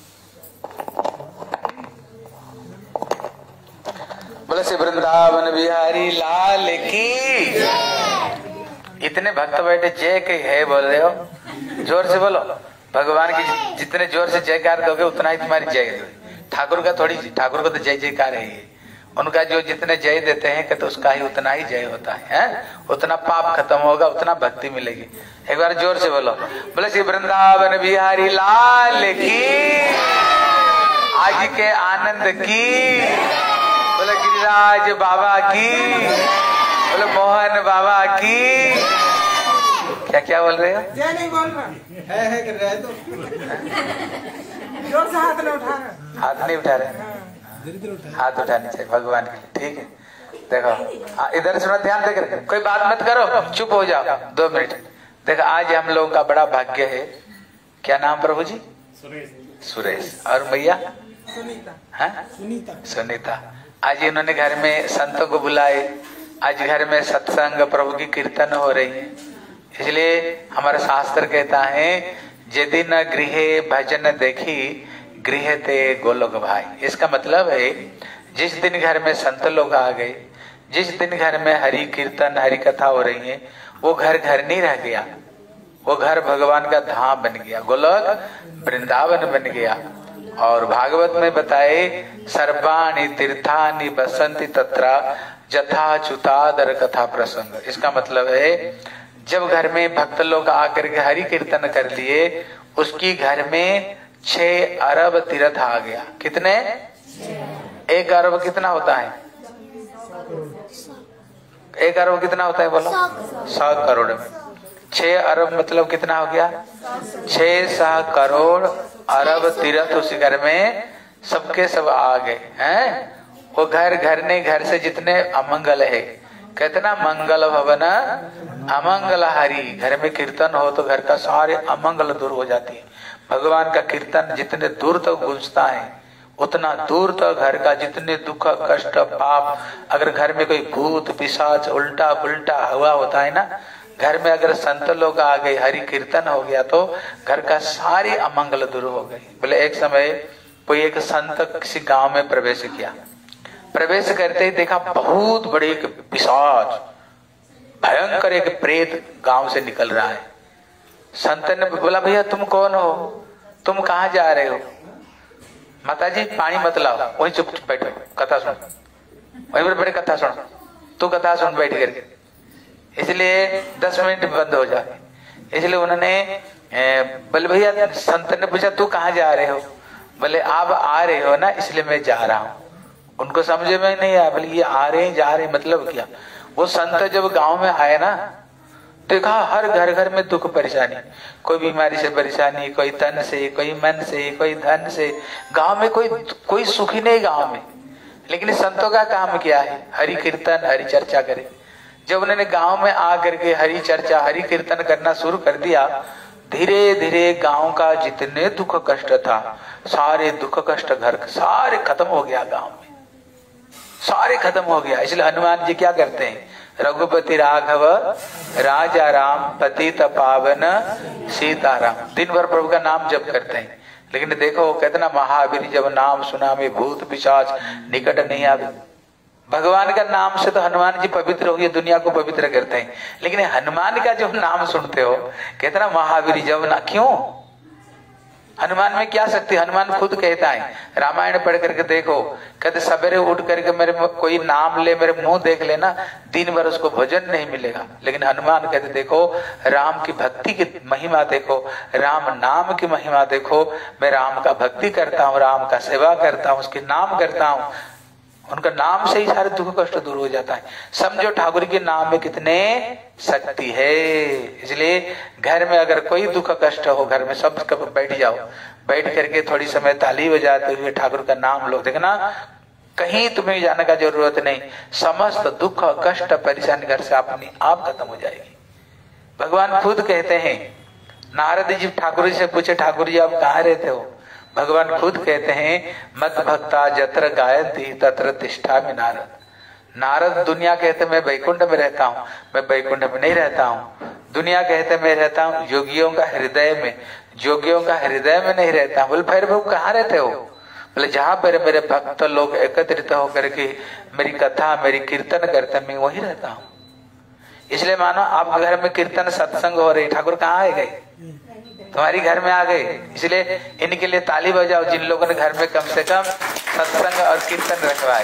बोले श्री वृंदावन बिहारी लाल की। इतने भक्त बैठे जय के है बोल रहे हो, जोर से बोलो। भगवान की जितने जोर से जयकार दोगे उतना ही तुम्हारी जय। ठाकुर को तो जय जयकार है, उनका जो जितने जय देते हैं कहते उसका ही उतना ही जय होता है? उतना पाप खत्म होगा, उतना भक्ति मिलेगी। एक बार जोर से बोलो, बोले श्री वृंदावन बिहारी लाल की, आज के आनंद की, बोले गिरिराज बाबा की, बोले मोहन बाबा की। क्या क्या बोल रहे हो? जय नहीं बोल रहा है कर रहा है तो जोर से हाथ न उठा रहा। हाथ नहीं उठा रहे, हाथ उठाने चाहिए भगवान के लिए, ठीक है? देखो इधर सुनो, ध्यान देकर, कोई बात मत करो, चुप हो जाओ 2 मिनट। देखो आज हम लोगों का बड़ा भाग्य है। क्या नाम प्रभु जी? सुरेश। और भैया? सुनीता। आज इन्होंने घर में संतों को बुलाए, आज घर में सत्संग प्रभु की कीर्तन हो रही है। इसलिए हमारा शास्त्र कहता है, यदि न गृहे भजन देखी गृह ते गोलोक भाई। इसका मतलब है जिस दिन घर में संत लोग आ गए, जिस दिन घर में हरि कीर्तन हरि कथा हो रही है, वो घर घर नहीं रह गया, वो घर भगवान का धाम बन गया, गोलोक वृंदावन बन गया। और भागवत में बताए, सर्वाणि तीर्थानि बसंति तत्रा जथा च्युतादर कथा प्रसंग। इसका मतलब है जब घर में भक्त लोग आकर के हरि कीर्तन कर लिए, उसकी घर में 6 अरब तीर्थ आ गया। कितने? 1 अरब कितना होता है? 1 अरब कितना होता है बोलो? 100 करोड़ में 6 अरब मतलब कितना हो गया? 6 करोड़ अरब तीर्थ उस घर में सबके सब आ गए हैं। वो घर घर नहीं, घर से जितने अमंगल है, कहते ना मंगल भवन अमंगल हरि। घर में कीर्तन हो तो घर का सारे अमंगल दूर हो जाती है। भगवान का कीर्तन जितने दूर तक गूंजता है, उतना दूर तक घर का जितने दुख कष्ट पाप, अगर घर में कोई भूत पिशाच उल्टा पुल्टा हुआ होता है ना, घर में अगर संत लोग आ गए, हरि कीर्तन हो गया, तो घर का सारी अमंगल दूर हो गई। बोले एक समय कोई एक संत किसी गांव में प्रवेश किया। प्रवेश करते ही देखा बहुत बड़े एक पिशाच, भयंकर एक प्रेत गांव से निकल रहा है। संत ने बोला, भैया तुम कौन हो, तुम कहाँ जा रहे हो? माता जी पानी मत लाओ, वहीं चुप चुप बैठो, कथा सुन, वहीं पर बैठ कथा सुन, तू कथा सुन बैठ करके। इसलिए 10 मिनट बंद हो जाए। इसलिए उन्होंने बोले, भैया संत ने पूछा तू कहाँ जा रहे हो? बोले आप आ रहे हो ना, इसलिए मैं जा रहा हूँ। उनको समझ में नहीं आया, बोले ये आ रहे हैं जा रहे हैं मतलब क्या? वो संत जब गांव में आए ना, देखा हर घर घर में दुख परेशानी, कोई बीमारी से परेशानी, कोई तन से, कोई मन से, कोई धन से। गांव में कोई सुखी नहीं गांव में। लेकिन संतों का काम क्या है? हरि कीर्तन हरि चर्चा करे। जब उन्होंने गांव में आकर के हरि चर्चा हरि कीर्तन करना शुरू कर दिया, धीरे धीरे गांव का जितने दुख कष्ट था, सारे दुख कष्ट घर सारे खत्म हो गया, गांव में सारे खत्म हो गया। इसलिए हनुमान जी क्या करते हैं? रघुपति राघव राजा राम पतित पावन सीताराम, दिन भर प्रभु का नाम जप करते हैं। लेकिन देखो कहते ना, महावीर जब नाम सुना में भूत पिशाच निकट नहीं आवे। भगवान का नाम से तो हनुमान जी पवित्र हो गए, दुनिया को पवित्र करते हैं। लेकिन हनुमान का जब नाम सुनते हो, कहते ना महावीर जब ना, क्यों? हनुमान में क्या शक्ति? हनुमान खुद कहता है, रामायण पढ़ करके देखो, कहते सवेरे उठ करके मेरे कोई नाम ले, मेरे मुंह देख लेना, दिन भर उसको भोजन नहीं मिलेगा। लेकिन हनुमान कहते देखो राम की भक्ति की महिमा देखो, राम नाम की महिमा देखो, मैं राम का भक्ति करता हूँ, राम का सेवा करता हूँ, उसके नाम करता हूँ, उनका नाम से ही सारे दुख कष्ट दूर हो जाता है। समझो ठाकुर के नाम में कितने शक्ति है। इसलिए घर में अगर कोई दुख कष्ट हो, घर में सब बैठ जाओ, बैठ करके थोड़ी समय ताली बजाते हुए ठाकुर का नाम लो। देखना कहीं तुम्हें जाने का जरूरत नहीं, समस्त दुख कष्ट परेशानी घर से अपनी आप खत्म हो जाएगी। भगवान खुद कहते हैं, नारद जी ठाकुर जी से पूछे, ठाकुर जी आप कहाँ रहते हो? भगवान खुद कहते हैं, मत भक्ता जत्र गायन्ति तत्र तिष्ठामि नारद। नारद दुनिया कहते मैं वैकुंठ में रहता हूँ, मैं वैकुंठ में नहीं रहता हूँ। दुनिया कहते मैं रहता हूँ योगियों का हृदय में, योगियों का हृदय में नहीं रहता। बोले फिर वो कहाँ रहते हो? बोले जहां पर मेरे भक्त लोग एकत्रित होकर के मेरी कथा मेरी कीर्तन करते, मैं वही रहता हूँ। इसलिए मानो आप घर में कीर्तन सत्संग हो रही, ठाकुर कहाँ है गए? तुम्हारी घर में आ गए, इसलिए इनके लिए ताली बजाओ जिन लोगों ने घर में कम से कम सत्संग और कीर्तन रखवाए।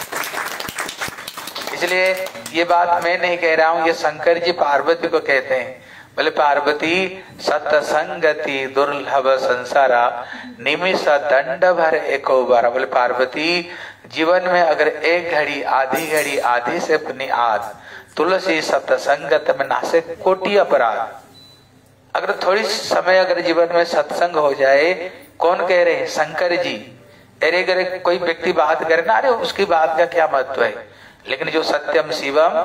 इसलिए ये बात मैं नहीं कह रहा हूं, ये शंकर जी पार्वती को कहते हैं। बोले पार्वती सत्संगति दुर्लभ संसारा निमिष दंड भर एको बारा। बोले पार्वती जीवन में अगर एक घड़ी आधी से अपनी आध तुलसी सत्संगत में नासे कोटि अपराध। अगर थोड़ी समय अगर जीवन में सत्संग हो जाए, कौन कह रहे हैं? शंकर जी। अरे अगर कोई व्यक्ति बात करे ना, अरे उसकी बात का क्या महत्व है, लेकिन जो सत्यम शिवम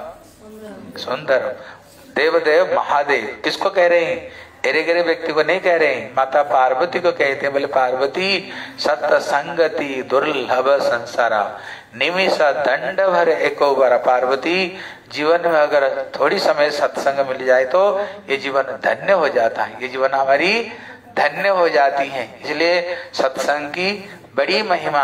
सुंदर देवदेव महादेव किसको कह रहे हैं? एरे गरे व्यक्ति को नहीं कह रहे हैं, माता पार्वती को कहते हैं। बोले पार्वती सत्संगति दुर्लभ संसारा निमिष दंड भर एको बार। पार्वती जीवन में अगर थोड़ी समय सत्संग मिल जाए तो ये जीवन धन्य हो जाता है, ये जीवन हमारी धन्य हो जाती है। इसलिए सत्संग की बड़ी महिमा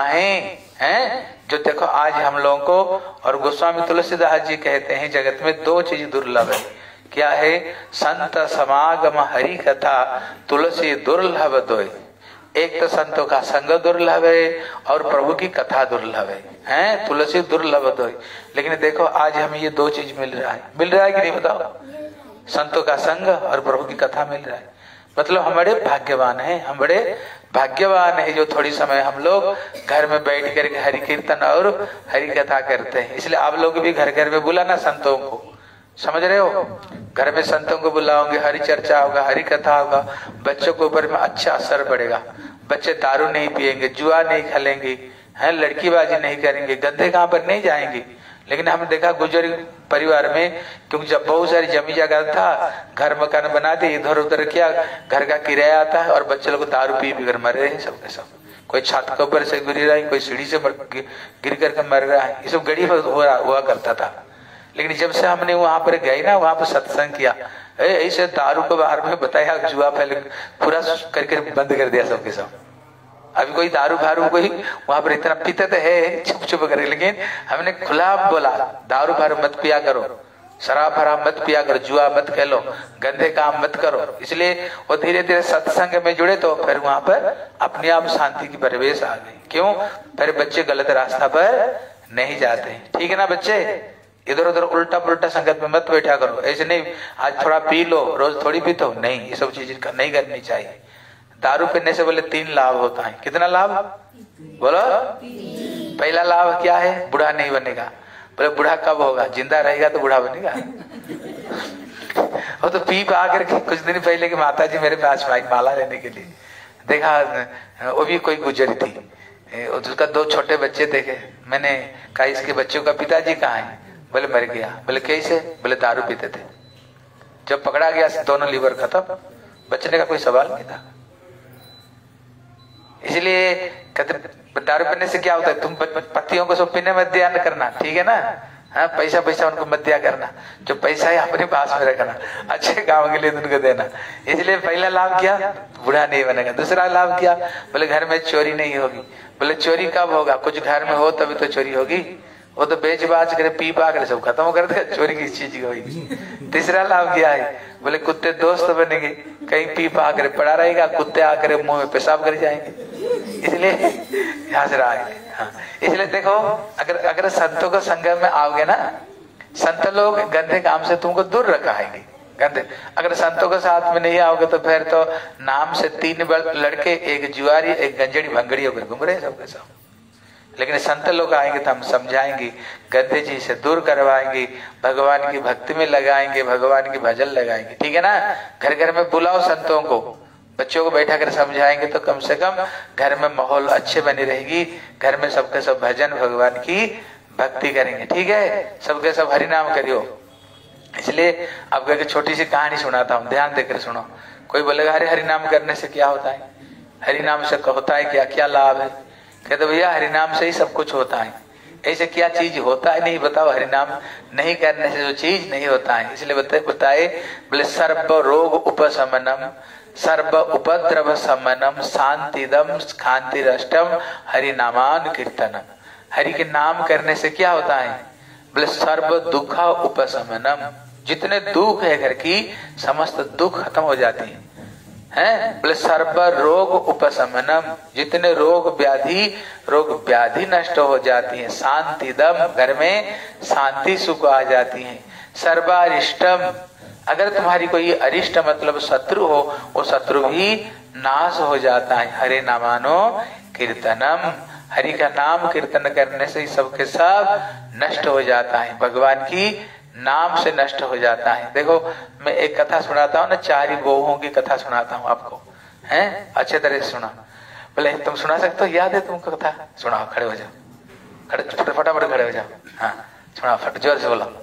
है जो देखो आज हम लोगों को। और गोस्वामी तुलसीदास जी कहते हैं जगत में दो चीज दुर्लभ है। क्या है? संत समागम हरि कथा तुलसी दुर्लभ दोय। एक तो संतों का संग दुर्लभ है और प्रभु की कथा दुर्लभ है, तुलसी दुर्लभ दोय। लेकिन देखो आज हमें ये दो चीज मिल रहा है कि नहीं बताओ? संतों का संग और प्रभु की कथा मिल रहा है। मतलब हम बड़े भाग्यवान हैं, हम बड़े भाग्यवान है जो थोड़ी समय हम लोग घर में बैठ कर हरि कीर्तन और हरि कथा करते हैं। इसलिए आप लोग भी घर घर में बुलाना संतों को, समझ रहे हो? घर में संतों को बुलाओगे, हरि चर्चा होगा, हरि कथा होगा, बच्चों के ऊपर में अच्छा असर पड़ेगा। बच्चे दारू नहीं पिएंगे, जुआ नहीं खेलेंगे, है लड़कीबाजी नहीं करेंगे, गंदे कहां पर नहीं जाएंगे। लेकिन हमने देखा गुजर परिवार में, क्योंकि जब बहुत सारी जमी जगह था, घर मकान बना दिए, इधर उधर किया, घर का किराया आता है और बच्चे लोग दारू पी कर मर रहे हैं सबके सब। कोई छत के ऊपर से गिर रहा है, कोई सीढ़ी से गिर करके मर रहा है। ये सब गरीब हुआ करता था। लेकिन जब से हमने वहां पर गए ना, वहां पर सत्संग किया, ऐसे दारू को बाहर में बताया, जुआ फैल पूरा करके बंद कर दिया सबके सब। अभी कोई दारू फारू कोई वहां पर इतना पीते तो है छुप छुप कर, लेकिन हमने खुला बोला दारू फारू मत पिया करो, शराब फराब मत पिया करो, जुआ मत खेलो, गंदे काम मत करो। इसलिए वो धीरे धीरे सत्संग में जुड़े तो फिर वहां पर अपने आप शांति की परिवेश आ गई। क्यों? फिर बच्चे गलत रास्ता पर नहीं जाते। ठीक है ना बच्चे? इधर उधर उल्टा पुल्टा संगत में मत बैठा करो। ऐसे नहीं आज थोड़ा पी लो, रोज थोड़ी पीते हो, नहीं, ये सब चीजें नहीं करनी चाहिए। दारू पीने से बोले 3 लाभ होता है। कितना लाभ बोलो? पहला लाभ क्या है? बूढ़ा नहीं बनेगा। बोले बूढ़ा कब होगा? जिंदा रहेगा तो बूढ़ा बनेगा। वो तो पी पा करके कुछ दिन पहले की माता जी मेरे पास आई माला लेने के लिए, देखा वो भी कोई गुजरी थी, उसका 2 छोटे बच्चे देखे। मैंने कहा इसके बच्चों का पिताजी कहाँ है? बोले मर गया। बोले कैसे? बोले दारू पीते थे, जब पकड़ा गया दोनों लीवर खत्म, बचने का कोई सवाल नहीं था। इसलिए कहते दारू पीने से क्या होता है? तुम पतियों को सब पीने मत दिया करना, ठीक है ना? हाँ, पैसा उनको मत दिया करना, जो पैसा है अपने पास में रखना, अच्छे काम के लिए उनको देना। इसलिए पहला लाभ क्या? बूढ़ा नहीं बनेगा। दूसरा लाभ क्या? बोले घर में चोरी नहीं होगी। बोले चोरी कब होगा? कुछ घर में हो तभी तो चोरी होगी, वो तो बेच बाज करे पी पा कर सब खत्म कर दे, चोरी किस चीज की होगी। तीसरा लाभ क्या है? बोले कुत्ते दोस्त बनेंगे, कहीं पी पा कर पड़ा रहेगा, कुत्ते आकर मुंह में पेशाब कर जाएंगे। इसलिए यहाँ से रहा है। हाँ। इसलिए देखो अगर संतों को संगम में आओगे ना, संत लोग गंदे काम से तुमको दूर रखाएंगे। गंदे अगर संतों के साथ में नहीं आओगे तो फिर तो नाम से 3 लड़के, एक जुआरी, एक गंजड़ी भंगड़ी होकर घूम रहे सबके सब। लेकिन संत लोग आएंगे तो हम समझाएंगे, गंदे जी से दूर करवाएंगे, भगवान की भक्ति में लगाएंगे, भगवान की भजन लगाएंगे। ठीक है ना? घर घर में बुलाओ संतों को, बच्चों को बैठा कर समझाएंगे तो कम से कम घर में माहौल अच्छे बनी रहेगी। घर में सबके सब भजन भगवान की भक्ति करेंगे। ठीक है? सबके सब हरि नाम करियो। इसलिए आपको एक छोटी सी कहानी सुनाता हूँ, ध्यान देकर सुनो। कोई बोलेगा अरे हरि नाम करने से क्या होता है? हरि नाम से होता है क्या? क्या लाभ है? कहते भैया हरि नाम से ही सब कुछ होता है। ऐसे क्या चीज होता है नहीं बताओ? हरि नाम नहीं करने से जो चीज नहीं होता है, इसलिए बताए बोले सर्व रोग उपशमनम, सर्व उपद्रव शमनम, शांतिदम खांतिरष्टम, हरि नामान कीर्तनम। हरि के नाम करने से क्या होता है? बोले सर्व दुख उपशमनम, जितने दुख है घर की समस्त दुख खत्म हो जाती है। है। बोले सर्व रोग उपशमनम, जितने रोग व्याधि नष्ट हो जाती है। शांति दम, घर में शांति सुख आ जाती है। सर्वारिष्टम, अगर तुम्हारी कोई अरिष्ट मतलब शत्रु हो, वो शत्रु भी नाश हो जाता है। हरे नामानो कीर्तनम, हरि का नाम कीर्तन करने से सबके सब नष्ट हो जाता है, भगवान की नाम से नष्ट हो जाता है। देखो मैं एक कथा सुनाता हूँ ना, 4 बहुओं की कथा सुनाता हूँ आपको, हैं अच्छे तरह से सुना। बोले तुम सुना सकते हो, याद है तुमको कथा? सुनाओ, खड़े हो जाओ, खड़े फटाफट खड़े हो जाओ। हाँ सुनाओ, फट जोर से बोलो।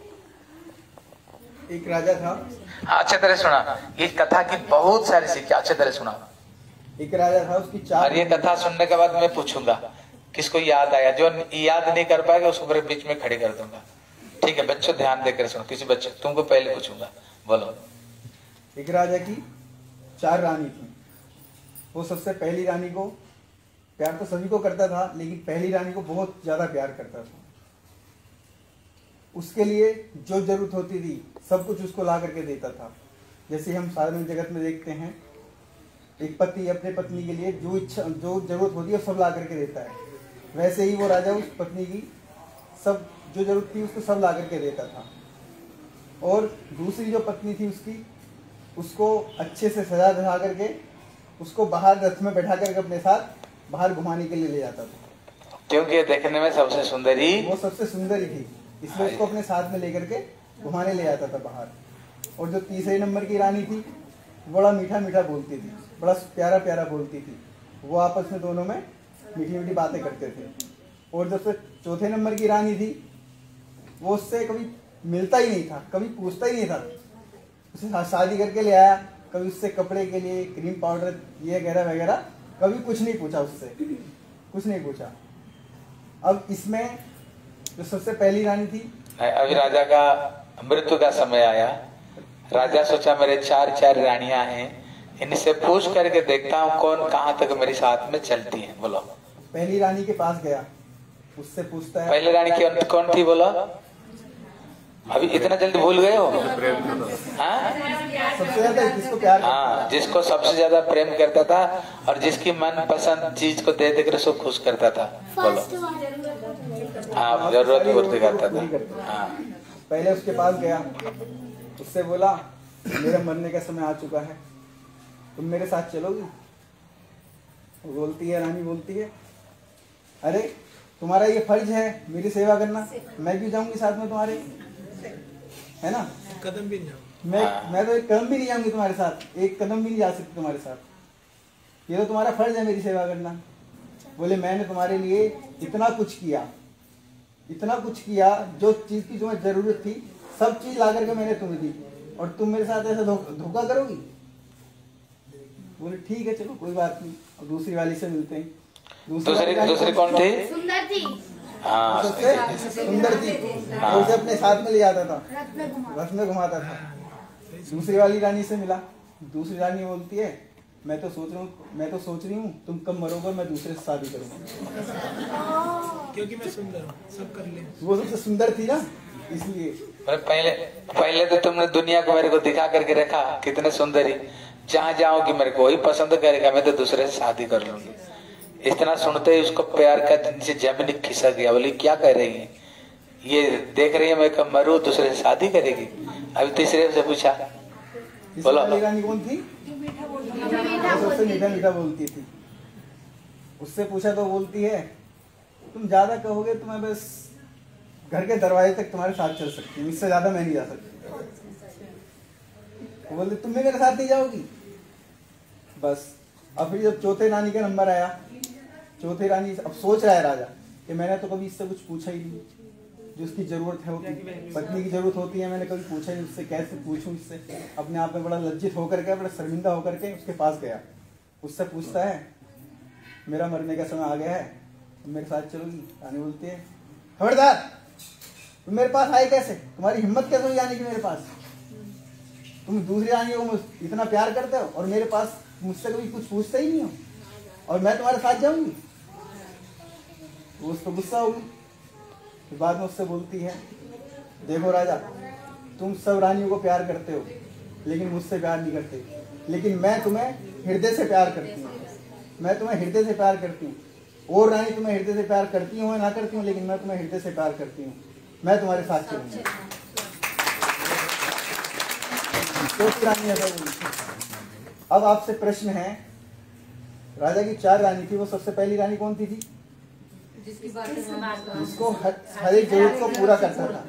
एक राजा था। हाँ अच्छे तरह सुना, ये कथा की बहुत सारी शिक्षा, अच्छे तरह सुना। एक राजा था, उसकी 4। और ये कथा सुनने के बाद मैं पूछूंगा किसको याद आया, जो याद नहीं कर पाएगा उसको मेरे बीच में खड़े कर दूंगा। ठीक है बच्चों, ध्यान देकर सुनो। किसी बच्चे, तुमको पहले पूछूंगा, बोलो। एक राजा की 4 रानी थी। वो सबसे पहली रानी को प्यार तो सभी को करता था, लेकिन पहली रानी को बहुत ज्यादा प्यार करता था। उसके लिए जो जरूरत होती थी सब कुछ उसको ला करके देता था। जैसे हम साधारण जगत में देखते हैं, एक पति अपने पत्नी के लिए जो जरूरत होती है सब ला करके देता है, वैसे ही वो राजा उस पत्नी की सब जो जरूरत थी उसको सब ला करके देता था। और दूसरी जो पत्नी थी उसको अच्छे से सजा धजा करके उसको बाहर रथ में बैठा करके अपने साथ बाहर घुमाने के लिए ले जाता था, क्योंकि देखने में सबसे सुंदरी वो सबसे सुंदरी थी, इसलिए उसको अपने साथ में लेकर के घुमाने ले जाता था बाहर। और जो तीसरे नंबर की रानी थी, बड़ा मीठा मीठा बोलती थी, बड़ा प्यारा प्यारा बोलती थी। वो आपस में दोनों में मीठी मीठी बातें करते थे। और जो चौथे नंबर की रानी थी, वो उससे कभी मिलता ही नहीं था, कभी पूछता ही नहीं था। उसे शादी करके ले आया, कभी उससे कपड़े के लिए क्रीम पाउडर ये वगैरह वगैरह कभी कुछ नहीं पूछा, उससे कुछ नहीं पूछा। अब इसमें जो सबसे पहली रानी थी, अभी राजा का मृत्यु का समय आया। राजा सोचा मेरे 4 रानियां हैं, इनसे पूछ करके देखता हूँ कौन कहाँ तक मेरे साथ में चलती है। बोलो। पहली रानी के पास गया, उससे पूछता है। पहली रानी कौन थी? बोलो। अभी इतना जल्दी भूल गए हो? हाँ सबसे ज्यादा जिसको प्यार करता था। हाँ, जिसको सबसे ज्यादा प्रेम करता था और जिसकी मन पसंद चीज को दे देकर उसको खुश करता था। बोलो। हाँ जरूरत पूर्ति करता था। हाँ पहले उसके पास गया, उससे बोला मेरा मरने का समय आ चुका है, तुम मेरे साथ चलोगी? बोलती है, रानी बोलती है, अरे तुम्हारा ये फर्ज है मेरी सेवा करना, मैं भी जाऊंगी साथ में तुम्हारे, है ना? कदम भी नहीं जाऊंगी मैं तो एक कदम भी नहीं जाऊंगी तुम्हारे साथ, एक कदम भी नहीं जा सकती तुम्हारे साथ, ये तो तुम्हारा फर्ज है मेरी सेवा करना। बोले मैंने तुम्हारे लिए इतना कुछ किया, इतना कुछ किया, जो चीज की तुम्हें जरूरत थी सब चीज ला करके मैंने तुम्हें दी, और तुम मेरे साथ ऐसा धोखा करोगी? बोले ठीक है चलो कोई बात नहीं। और दूसरी वाली से मिलते हैं। दूसरी कौन थी? सुंदर थी। हाँ सबसे सुंदर थी, वो उसे अपने साथ में ले जाता था, रथ में घुमाता था। दूसरी वाली रानी से मिला, दूसरी रानी बोलती है मैं तो सोच रही हूँ तुम कब मरोगे, मैं दूसरे से शादी करूंगा, क्योंकि मैं सुंदर हूँ, सब कर ले। वो सबसे सुंदर थी ना, इसलिए। पहले तो तुमने दुनिया को मेरे को दिखा करके रखा कितने सुंदरी, जहाँ जाओगी मेरे को वही पसंद करेगा, मैं तो दूसरे से शादी कर लूंगी। इतना सुनते ही उसको प्यार का नीचे जमीन खिसक गया। बोली क्या कह रही है ये, देख रही है मैं कब मरूं दूसरे से शादी करेगी। अभी तीसरे से पूछा, बोलो। रानी कौन थी? सबसे मीठा मीठा बोलती थी। उससे पूछा तो बोलती है तुम ज्यादा कहोगे तो मैं बस घर के दरवाजे तक तुम्हारे साथ चल सकती हूँ, इससे ज्यादा मैं नहीं जा सकती। वो बोलती तुम भी मेरे साथ नहीं जाओगी? बस। अब फिर जब चौथे रानी का नंबर आया, चौथे रानी अब सोच रहा है राजा कि मैंने तो कभी इससे कुछ पूछा ही नहीं, जो उसकी जरूरत है होती, पत्नी की जरूरत होती है, मैंने कभी पूछा ही नहीं उससे, कैसे पूछूं इससे? अपने आप में बड़ा लज्जित होकर के, बड़ा शर्मिंदा होकर के उसके पास गया। उससे पूछता है मेरा मरने का समय आ गया है, तुम मेरे साथ चलोगी? रानी बोलती है खबरदार, तुम मेरे पास आए कैसे? तुम्हारी हिम्मत कैसे हुई आने की मेरे पास? तुम दूसरी रानियों को इतना प्यार करते हो और मेरे पास मुझसे कभी कुछ पूछते ही नहीं हो, और मैं तुम्हारे साथ जाऊंगी? वो उसको गुस्सा होगी। फिर बाद में उससे बोलती है देखो राजा, तुम सब रानियों को प्यार करते हो लेकिन मुझसे प्यार नहीं करते, लेकिन मैं तुम्हें हृदय से प्यार करती हूँ, मैं तुम्हें हृदय से प्यार करती हूँ। और रानी तुम्हें हृदय से प्यार करती हूँ ना करती हूँ, लेकिन मैं तुम्हें हृदय से प्यार करती हूँ, मैं तुम्हारे साथ चलूंगी। तो रानी ऐसा बोली। अब आपसे प्रश्न है, राजा की 4 रानी थी, वो सबसे पहली रानी कौन थी? जिसको हर एक जरूरत को पूरा करता था।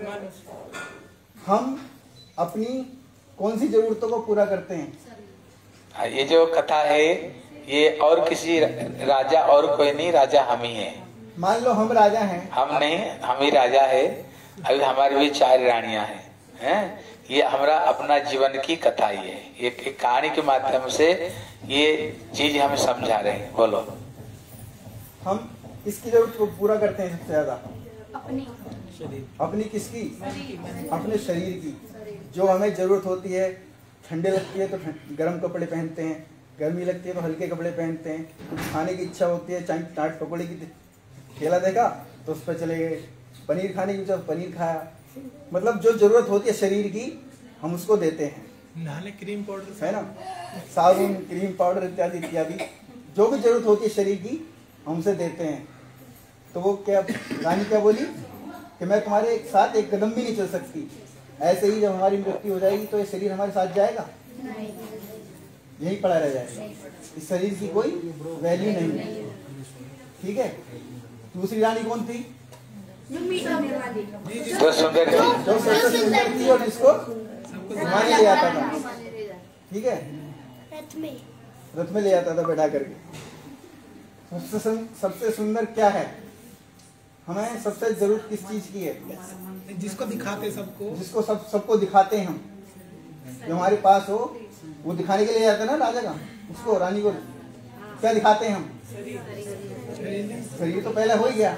हम अपनी कौन सी जरूरतों को पूरा करते हैं? ये जो कथा है ये और किसी राजा और कोई नहीं, राजा हम ही है। मान लो हम राजा हैं। हम नहीं, हम ही राजा है। अभी हमारी भी 4 रानियां हैं। ये हमारा अपना जीवन की कथा ही है। एक कहानी के माध्यम से ये चीज हम समझा रहे हैं। बोलो। हम किसकी जरूरत को पूरा करते हैं सबसे ज्यादा? अपनी किसकी? अपने शरीर की। जो हमें जरूरत होती है, ठंडे लगती है तो गर्म कपड़े पहनते हैं, गर्मी लगती है तो हल्के कपड़े पहनते हैं, कुछ खाने की इच्छा होती है, चाट पकौड़े की ठेला देखा तो उस पर चले गए, पनीर खाने की इच्छा पनीर खाया। मतलब जो जरूरत होती है शरीर की हम उसको देते हैं। नहाने क्रीम पाउडर है ना, साबुन, क्रीम पाउडर इत्यादि इत्यादि जो भी जरूरत होती है शरीर की हम उसे देते हैं। तो वो क्या रानी क्या बोली कि मैं तुम्हारे साथ एक कदम भी नहीं चल सकती। ऐसे ही जब हमारी मृत्यु हो जाएगी तो ये शरीर हमारे साथ जाएगा, यही पड़ा रह जाएगा। इस शरीर की कोई वैल्यू नहीं है। ठीक है। दूसरी रानी कौन थी? जो सुंदर थी, जो सबसे सुंदर थी और जिसको घुमाने ले आता था। ठीक है, रथ में ले आता था बैठा करके। सबसे सुंदर क्या है? हमें सबसे जरूरत किस चीज की है? जिसको दिखाते सबको, जिसको सबको दिखाते हैं हम, जो हमारे पास हो वो दिखाने के लिए जाते हैं ना राजा का, उसको रानी को क्या दिखाते हैं हम? शरीर तो पहले हो ही गया,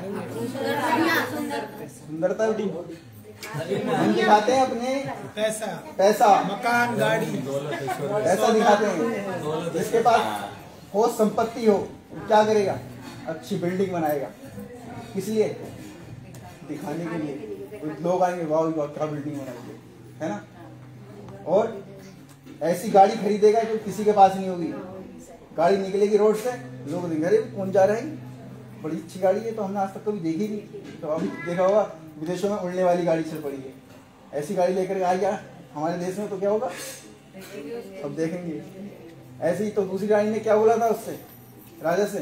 सुंदरता हम दिखाते हैं अपने पैसा, मकान, गाड़ी, पैसा दिखाते हैं। जिसके पास हो संपत्ति हो क्या करेगा? अच्छी बिल्डिंग बनाएगा। किस लिए? दिखाने के लिए। लोग आएंगे, वाह क्या बिल्डिंग बनाएंगे, है ना। और ऐसी गाड़ी खरीदेगा जो किसी के पास नहीं होगी। गाड़ी निकलेगी रोड से, लोग देखेंगे अरे कौन जा रहा है, बड़ी अच्छी गाड़ी है, तो हमने आज तक कभी देखी नहीं। तो अभी देखा होगा विदेशों में उड़ने वाली गाड़ी चल पड़ी है। ऐसी गाड़ी लेकर आ गया हमारे देश में तो क्या होगा? अब देखेंगे। ऐसे ही तो दूसरी रानी ने क्या बोला था उससे, राजा से?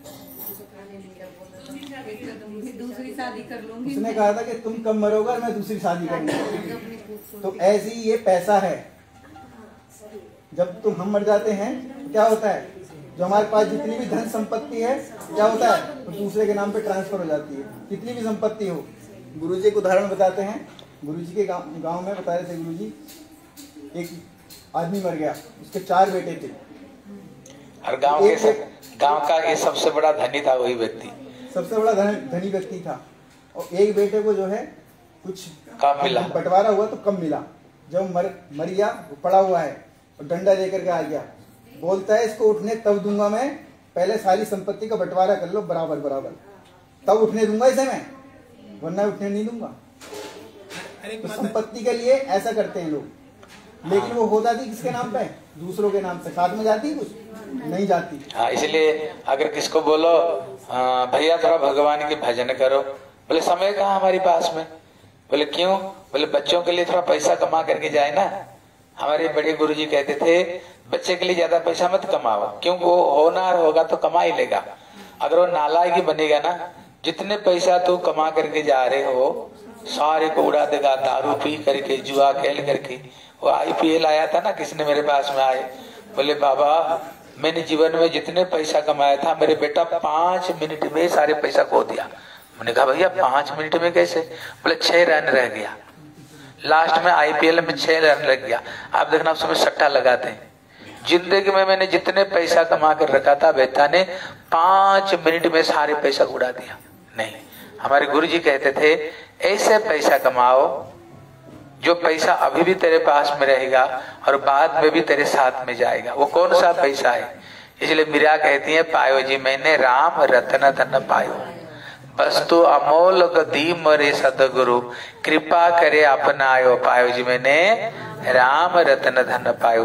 दूसरी शादी कर लूंगी। उसने कहा था कि तुम कब मरोगा और मैं दूसरी शादी करूंगा। तो ऐसे ही ये पैसा है। जब हम मर जाते हैं तो क्या होता है? जो हमारे पास जितनी भी धन संपत्ति है क्या होता है? तो दूसरे के नाम पे ट्रांसफर हो जाती है। कितनी भी संपत्ति हो। गुरुजी एक उदाहरण बताते हैं। गुरुजी के गांव में बता रहे थे गुरुजी, एक आदमी मर गया, उसके 4 बेटे थे। और गांव का ये सबसे बड़ा धनी था, वही व्यक्ति सबसे बड़ा धनी व्यक्ति था। और एक बेटे को जो है कुछ कम मिला, बंटवारा हुआ तो कम मिला। जब मर गया, वो पड़ा हुआ है और डंडा लेकर के आ गया, बोलता है इसको उठने तब दूंगा मैं, पहले सारी संपत्ति का बंटवारा कर लो बराबर बराबर, तब उठने दूंगा इसे मैं, वरना उठने नहीं दूंगा। तो संपत्ति के लिए ऐसा करते हैं लोग। लेकिन वो हो जाती किसके नाम पे? दूसरों के नाम पे। साथ में जाती कुछ नहीं जाती। हाँ, इसलिए अगर किसको बोलो भैया थोड़ा भगवान के भजन करो, बोले समय कहाँ हमारे पास में। बोले क्यों? बोले बच्चों के लिए थोड़ा पैसा कमा करके जाए ना। हमारे बड़े गुरुजी कहते थे बच्चे के लिए ज्यादा पैसा मत कमाओ, क्योंकि वो होनहार होगा तो कमा ही लेगा। अगर वो नालायक बनेगा ना, जितने पैसा तू कमा करके जा रहे हो सारे को उड़ा देगा, दारू पी करके, जुआ खेल करके। वो IPL आया था ना, किसने मेरे पास में आए, बोले बाबा मैंने जीवन में जितने पैसा कमाया था मेरे बेटा 5 मिनट में सारे पैसा खो दिया। मैंने कहा भैया 5 मिनट में कैसे? बोले 6 रन रह गया। लास्ट में IPL में 6 रन लग गया। आप देखना उसमें सट्टा लगाते हैं। जिंदगी में मैंने जितने पैसा कमा कर रखा था बेटा ने 5 मिनट में सारे पैसा उड़ा दिया। नहीं, हमारे गुरुजी कहते थे ऐसे पैसा कमाओ जो पैसा अभी भी तेरे पास में रहेगा और बाद में भी तेरे साथ में जाएगा। वो कौन सा पैसा है? इसलिए मीरा कहती है पायो जी मैंने राम रत्न धन पायो, वस्तु अमोल दी मरे सदगुरु, कृपा करे अपनायो। पायो जी मैंने राम रत्न धन पायो।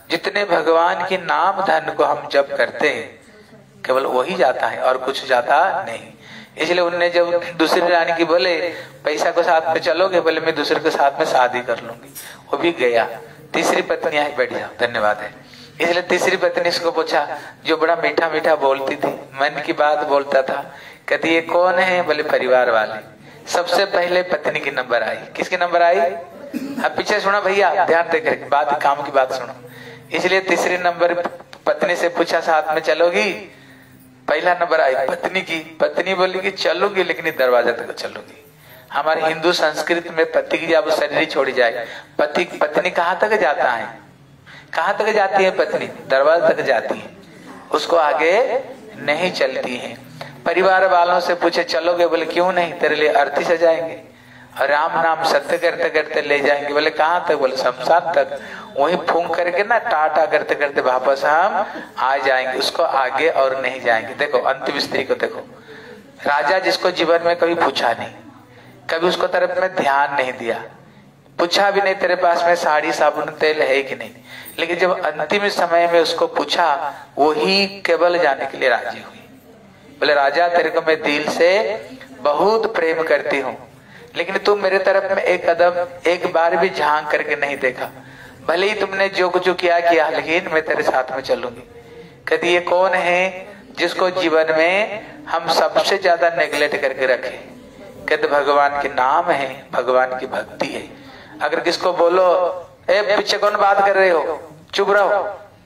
जितने भगवान के नाम धन को हम जप करते हैं केवल वही जाता है और कुछ जाता नहीं। इसलिए उनने जब दूसरी रानी की बोले पैसा को साथ में चलोगे, बोले मैं दूसरे के साथ में शादी कर लूंगी, वो भी गया। तीसरी पत्नी आई, बैठ जाओ, धन्यवाद है। इसलिए तीसरी पत्नी इसको पूछा, जो बड़ा मीठा मीठा बोलती थी, मन की बात बोलता था, कहती ये कौन है? बोले परिवार वाले। सबसे पहले पत्नी की नंबर आई। किसकी नंबर आई? अब पीछे सुनो भैया, ध्यान देकर बात, काम की बात सुनो। इसलिए तीसरी नंबर पत्नी से पूछा साथ में चलोगी? पहला नंबर आई पत्नी की। पत्नी बोली कि चलूंगी, लेकिन दरवाजा तक चलूंगी। हमारे हिंदू संस्कृति में पति की जब शरीर छोड़ी जाए, पत्नी कहाँ तक जाता है? कहाँ तक जाती है पत्नी? दरवाजा तक जाती है, उसको आगे नहीं चलती है। परिवार वालों से पूछे चलोगे? बोले क्यों नहीं, तेरे लिए आरती सजाएंगे और राम नाम सत्य करते करते ले जाएंगे। बोले कहाँ तक? बोले शमशान तक। वही फूंक करके ना टाटा करते करते वापस हम आ जाएंगे, उसको आगे और नहीं जाएंगे। देखो अंतिम स्त्री को देखो, राजा जिसको जीवन में कभी पूछा नहीं, कभी उसको तरफ में ध्यान नहीं दिया, पूछा भी नहीं तेरे पास में साड़ी साबुन तेल है कि नहीं, लेकिन जब अंतिम समय में उसको पूछा, वही केवल जाने के लिए राजी हुई। बोले राजा तेरे को मैं दिल से बहुत प्रेम करती हूँ, लेकिन तुम मेरे तरफ में एक कदम एक बार भी झांक करके नहीं देखा। भले ही तुमने जो कुछ किया, लेकिन मैं तेरे साथ में चलूंगी। कहती ये कौन है जिसको जीवन में हम सबसे ज्यादा नेग्लेक्ट करके रखे? कहते भगवान के नाम है, भगवान की भक्ति है। अगर किसको बोलो ए पीछे कौन बात कर रहे हो, चुप रहो।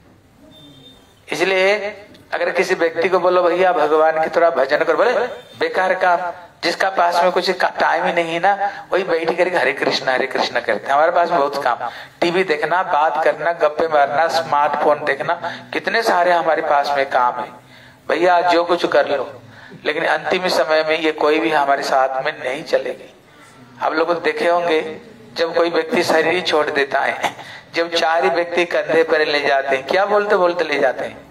इसलिए अगर किसी व्यक्ति को बोलो भैया भगवान की थोड़ा भजन करो, बोले बेकार काम। जिसका पास में कुछ टाइम ही नहीं ना, वही बैठ करके हरे कृष्णा करते हैं। हमारे पास बहुत काम, टीवी देखना, बात करना, गप्पे मारना, स्मार्टफोन देखना, कितने सारे हमारे पास में काम है। भैया जो कुछ कर लो, लेकिन अंतिम समय में ये कोई भी हमारे साथ में नहीं चलेगी। आप लोग देखे होंगे जब कोई व्यक्ति शरीर छोड़ देता है, जब चार व्यक्ति कंधे पर ले जाते हैं, क्या बोलते बोलते ले जाते हैं?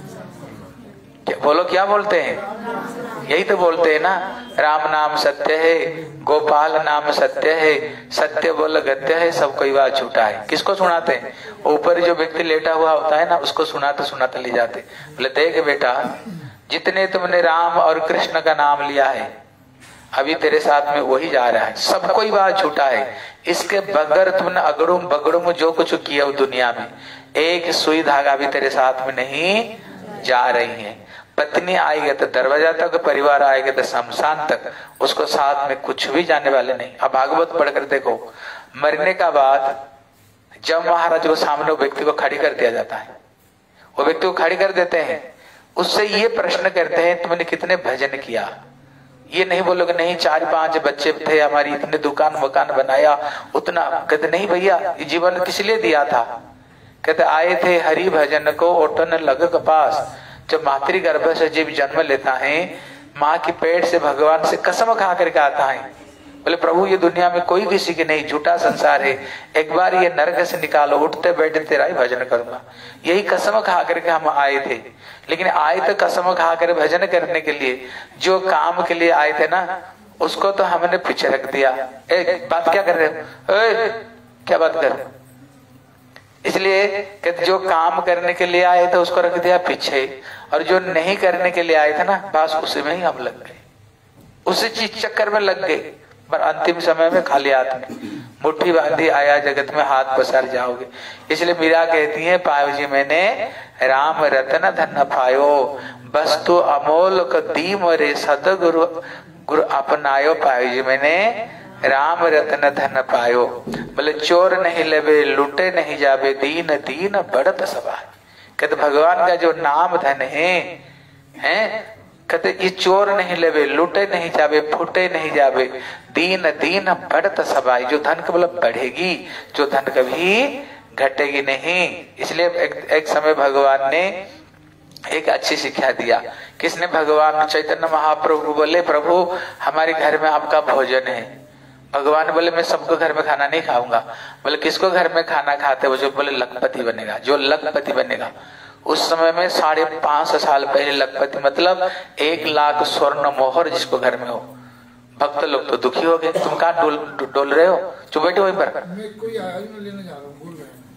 बोलो क्या बोलते हैं? यही तो बोलते हैं ना, राम नाम सत्य है, गोपाल नाम सत्य है, सत्य बोल गत्य है, सब कोई बात झूठा है। किसको सुनाते हैं? ऊपर जो व्यक्ति लेटा हुआ होता है ना, उसको सुनाते सुनाते ले जाते। बोले देख बेटा, जितने तुमने राम और कृष्ण का नाम लिया है, अभी तेरे साथ में वही जा रहा है, सब कोई बात झूठा है। इसके बगैर तुमने अगड़ुम बगड़ुम जो कुछ किया दुनिया में, एक सुई धागा भी तेरे साथ में नहीं जा रही है। पत्नी आएगी तो दरवाजा तक, परिवार आएगा तो शमशान तक, उसको साथ में कुछ भी जाने वाले नहीं। अब भागवत पढ़कर देखो, मरने का बाद जब महाराज को सामने व्यक्ति को खड़ी कर दिया जाता है, वो व्यक्ति को खड़ी कर देते हैं, उससे ये प्रश्न करते हैं तुमने कितने भजन किया? ये नहीं बोलोगे नहीं 4-5 बच्चे थे हमारी, इतने दुकान मकान बनाया उतना। कहते नहीं भैया, ये जीवन किस लिए दिया था? कहते आए थे हरि भजन को ओटन लग कपास। जब मातृ गर्भ से जीव जन्म लेता है, माँ की पेट से भगवान से कसम खा करके आता है, बोले प्रभु ये दुनिया में कोई किसी की नहीं, झूठा संसार है, एक बार ये नरक से निकालो, उठते बैठते तेरा ही भजन करूंगा। यही कसम खा करके हम आए थे। लेकिन आए तो कसम खा कर भजन करने के लिए, जो काम के लिए आए थे ना, उसको तो हमने पीछे रख दिया। बात क्या कर रहे हो? क्या बात कर रहे हो? इसलिए कहते जो काम करने के लिए आए थे उसको रख दिया पीछे, और जो नहीं करने के लिए आए थे ना, बस उसी में ही हम लग गए, उसी चीज चक्कर में लग गए। पर अंतिम समय में खाली हाथ में मुट्ठी बांधी आया जगत में हाथ पसार जाओगे। इसलिए मीरा कहती है, पायो जी मैंने राम रतन धन पायो, वस्तु अमोल क दीम रे सदगुरु गुरु अपनायो। पायो जी मैंने राम रतन धन पायो। बोले चोर नहीं लेवे, लूटे नहीं जावे, दीन दीन बढ़त सवार। कहते भगवान का जो नाम धन है, कहते ये चोर नहीं लेवे, लूटे नहीं जावे, फूटे नहीं जावे, दीन दीन बढ़त सबाई। जो धन कभी बढ़ेगी, जो धन कभी घटेगी नहीं। इसलिए एक समय भगवान ने एक अच्छी शिक्षा दिया। किसने? भगवान चैतन्य महाप्रभु बोले प्रभु हमारे घर में आपका भोजन है। भगवान बोले मैं सबको घर में खाना नहीं खाऊंगा। बोले किसको घर में खाना खाते हो? जो बोले लखपति बनेगा, जो लखपति बनेगा। उस समय में 550 साल पहले लखपति मतलब 1 लाख स्वर्ण मोहर जिसको घर में हो। भक्त लोग तो दुखी हो गए, तुम कहाँ डोल रहे हो, चुप बैठे वहीं पर। मैं कोई आया लेने जा रहा हूँ, बोल रहे हैं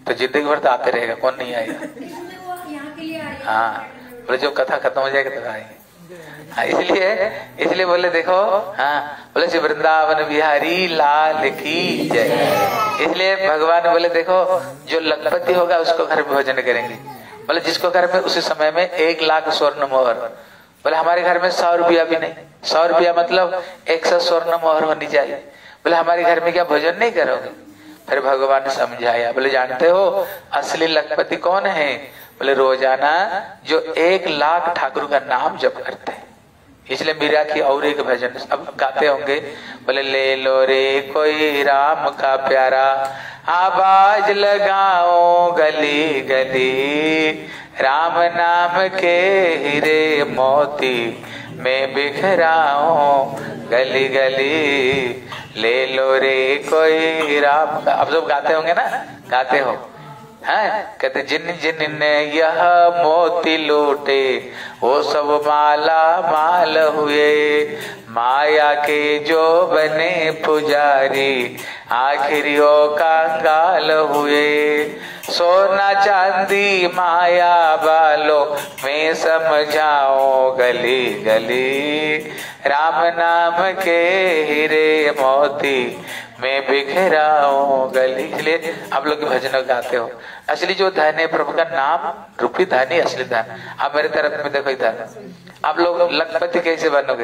तो जिंदगी भर तो आते रहेगा, कौन नहीं आएगा। इसमें वो यहाँ के लिए आए। हाँ बोले जो कथा खत्म हो जाएगा तो आएंगे। हाँ, इसलिए बोले देखो, हाँ बोले श्री वृंदावन बिहारी लाल की जय। इसलिए भगवान बोले देखो जो लखपति होगा उसको घर में भोजन करेंगे। बोले जिसको घर में उसी समय में 1 लाख स्वर्ण मोहर। बोले हमारे घर में 100 रुपया भी नहीं, 100 रुपया मतलब 100 स्वर्ण मोहर होनी चाहिए। बोले हमारे घर में क्या भोजन नहीं करोगे? फिर भगवान ने समझाया, बोले जानते हो असली लखपति कौन है? बोले रोजाना जो 1 लाख ठाकुर का नाम जप करते हैं। इसलिए मीरा की और एक भजन अब गाते होंगे, बोले ले लो रे कोई राम का प्यारा, आवाज लगाओ गली गली, राम नाम के हीरे मोती मैं बिखराओ गली गली, ले लो रे कोई राम का। अब सब गाते होंगे ना, गाते हो हैं? कहते जिन जिन ने यह मोती लूटे वो सब माला माल हुए, माया के जो बने पुजारी आखिर वो कंगाल हुए, सोना चांदी माया वालों में समझाओ गली गली, राम नाम के हीरे मोती मैं बिखराऊं गली। इसलिए आप लोग भजन गाते हो। असली जो धन है प्रभु का नाम रूपी धन ही असली धन। आप मेरे तरफ में देखो इधर, आप लोग लखपति कैसे बनोगे?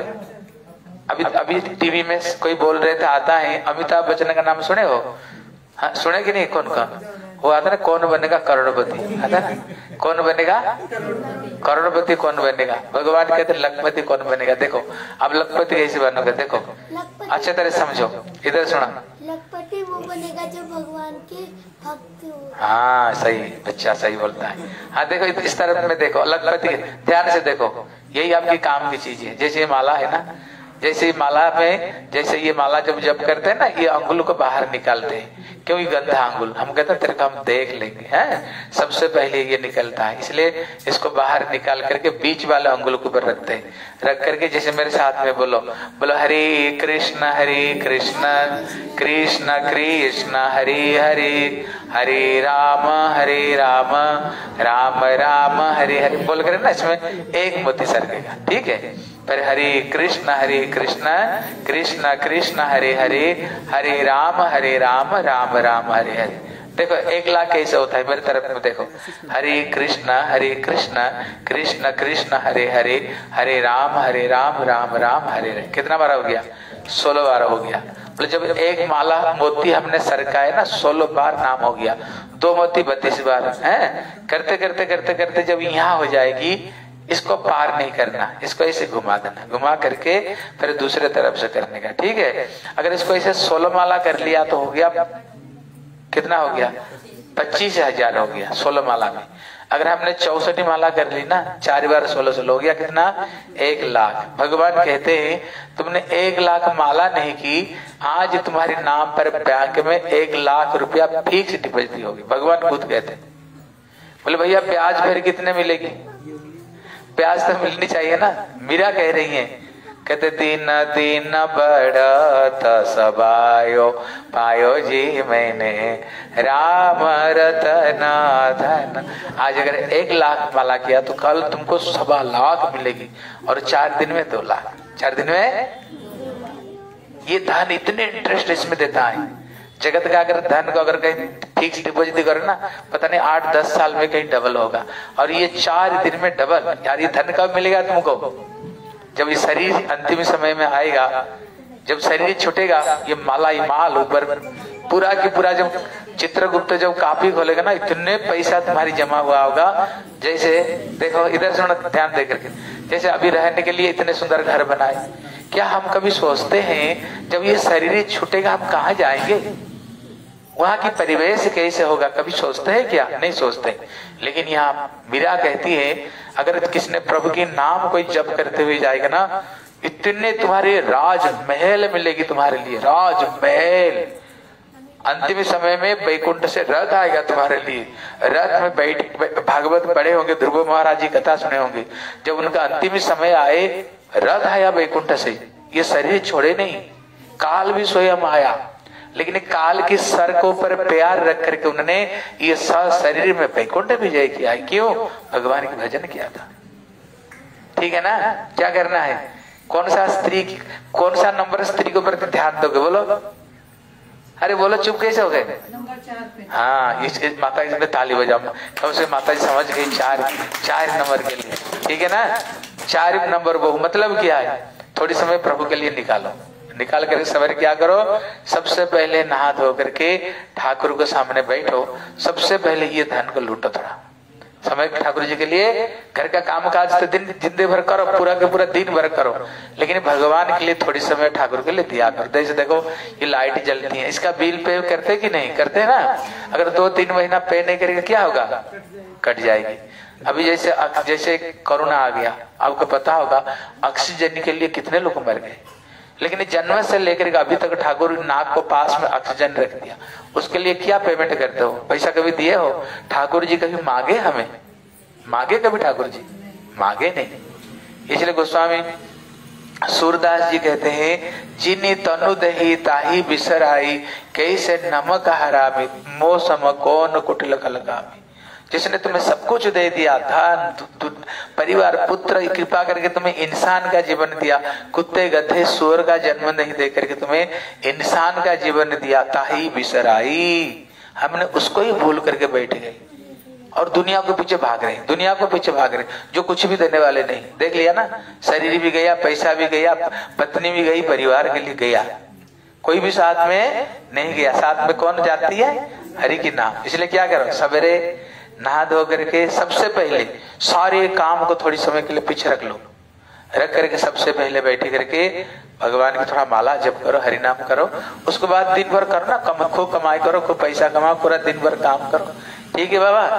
अभी टीवी में कोई बोल रहे थे, आता है अमिताभ बच्चन का नाम सुने हो? हाँ सुने कि नहीं? कौन का वो आता ना, कौन बनेगा करोड़पति, आता ना कौन बनेगा करोड़पति, कौन बनेगा? भगवान कहते लखपति कौन बनेगा? देखो अब लखपति कैसे बनोगे, देखो अच्छे तरह समझो, इधर सुना। लखपति वो बनेगा जो भगवान के भक्त हो। हाँ सही, बच्चा सही बोलता है। हाँ देखो इस तरफ में देखो, लखपति ध्यान से देखो, यही आपकी काम की चीज है। जैसे ये माला है ना, जैसे माला में, जैसे ये माला जब जप करते हैं ना, ये अंगुल को बाहर निकालते हैं, क्योंकि गंदा अंगुल, हम कहते हैं तेरे को हम देख लेंगे, हैं सबसे पहले ये निकलता है, इसलिए इसको बाहर निकाल करके बीच वाले अंगुल के ऊपर रखते हैं। रख करके जैसे मेरे साथ में बोलो, बोलो हरे कृष्ण कृष्ण कृष्ण हरे हरे, हरे राम राम राम हरे हरे बोल कर ना, इसमें एक मोती सरकेगा, ठीक है। पर हरे कृष्ण कृष्ण कृष्ण हरे हरे, हरे राम राम राम हरे हरे। देखो 1 लाख कैसे होता है, मेरे तरफ में देखो, हरे कृष्ण कृष्ण कृष्ण हरे हरे, हरे राम राम राम हरे हरे। कितना बार हो गया? 16 बार हो गया। बोले जब एक माला मोती हमने सरकाए ना, 16 बार नाम हो गया। 2 मोती 32 बार है। करते करते करते करते जब यहाँ हो जाएगी, इसको पार नहीं करना, इसको ऐसे घुमा देना, घुमा करके फिर दूसरे तरफ से करने का, ठीक है। अगर इसको ऐसे 16 माला कर लिया तो हो गया, कितना हो गया? 25,000 हो गया 16 माला में। अगर हमने 64 माला कर ली ना, 4 बार 16 हो गया कितना? 1 लाख। भगवान कहते हैं तुमने 1 लाख माला नहीं की, आज तुम्हारे नाम पर बैंक में 1 लाख रुपया फिक्स डिपॉजिट होगी। भगवान खुद कहते हैं। बोले भैया ब्याज फिर कितने मिलेगी? ब्याज तो मिलनी चाहिए ना। मीरा कह रही है, कहते दिन दिन बढ़त सबायो पायो जी मैंने राम रतन धन। आज अगर 1 लाख माला किया तो कल तुमको 1.25 लाख मिलेगी, और 4 दिन में 2 लाख। 4 दिन में ये धन इतने इंटरेस्ट इसमें देता है। जगत का अगर धन को अगर कहीं फिक्स डिपॉजिट करो ना, पता नहीं 8-10 साल में कहीं डबल होगा, और ये 4 दिन में डबल। यार ये धन कब मिलेगा तुमको? जब ये शरीर अंतिम समय में आएगा, जब शरीर छूटेगा, ये माला ही माल ऊपर पूरा की पूरा। जब चित्रगुप्त जब कापी खोलेगा ना, इतने पैसा तुम्हारी जमा हुआ होगा। जैसे देखो इधर सुनो ध्यान दे करके, जैसे अभी रहने के लिए इतने सुंदर घर बनाए, क्या हम कभी सोचते हैं जब ये शरीर छूटेगा हम कहाँ जाएंगे, वहां की परिवेश कैसे होगा? कभी सोचते हैं क्या? नहीं सोचते। लेकिन यहाँ मीरा कहती है, अगर किसने प्रभु के नाम कोई जप करते हुए जाएगा ना, इतने तुम्हारे राजमहल मिलेगी तुम्हारे लिए, राजमहल। अंतिम समय में वैकुंठ से रथ आएगा तुम्हारे लिए, रथ में बैठ, भागवत पढ़े होंगे, ध्रुव महाराज जी कथा सुने होंगे। जब उनका अंतिम समय आए, रथ आया वैकुंठ से, ये शरीर छोड़े नहीं, काल भी स्वयं आया, लेकिन काल की सर को ऊपर प्यार रख करके उन्होंने ये शरीर में वैकुंठ विजय किया है। क्यों? भगवान की भजन किया था। ठीक है ना? क्या करना है? कौन सा नंबर स्त्री के ऊपर ध्यान दोगे? बोलो, अरे बोलो, चुप कैसे हो गए? नंबर 4 पे। हाँ, इस माता जी में ताली बजाओ, कम से माता जी समझ गई 4 नंबर के लिए। ठीक है ना? 4 नंबर वो मतलब क्या है? थोड़ी समय प्रभु के लिए निकाल करके सवेरे क्या करो, सबसे पहले नहा धो करके ठाकुर के सामने बैठो। सबसे पहले ये धन को लूटो, थोड़ा समय ठाकुर जी के लिए। घर का काम काज तो दिन भर करो, पूरा के पूरा दिन भर करो, लेकिन भगवान के लिए थोड़ी समय ठाकुर के लिए दिया करो। जैसे देखो ये लाइट जलती है, इसका बिल पे करते कि नहीं करते ना? अगर 2-3 महीना पे नहीं करेगा क्या होगा? कट जाएगी। अभी जैसे कोरोना आ गया, आपको पता होगा ऑक्सीजन के लिए कितने लोग मर गए, लेकिन जन्म से लेकर अभी तक ठाकुर नाक को पास में ऑक्सीजन रख दिया। उसके लिए क्या पेमेंट करते हो? पैसा कभी दिए हो? ठाकुर जी कभी मांगे? हमें मांगे कभी? ठाकुर जी मांगे नहीं। इसलिए गोस्वामी सूरदास जी कहते हैं, जिनी तनु दही ताही बिसराई, कैसे नमक हरामी, मौसम कौन कुटिल कलकामी। जिसने तुम्हें सब कुछ दे दिया, धन परिवार पुत्र, कृपा करके तुम्हें इंसान का जीवन दिया, कुत्ते गधे सुअर का जन्म नहीं दे करके तुम्हें इंसान का जीवन दिया, ताही बिसराई, हमने उसको ही भूल करके बैठ गए और दुनिया को पीछे भाग रहे, जो कुछ भी देने वाले नहीं। देख लिया ना, शरीर भी गया, पैसा भी गया, पत्नी भी गई, परिवार के लिए गया, कोई भी साथ में नहीं गया। साथ में कौन जाती है? हरि की नाम। इसलिए क्या करो, सवेरे नहा धो करके सबसे पहले सारे काम को थोड़ी समय के लिए पीछे रख करके सबसे पहले बैठे करके भगवान की थोड़ा माला जप करो, हरि नाम करो। उसके बाद दिन भर करना, खूब कमाई करो, खूब पैसा कमाओ, पूरा दिन भर काम करो। ठीक है बाबा?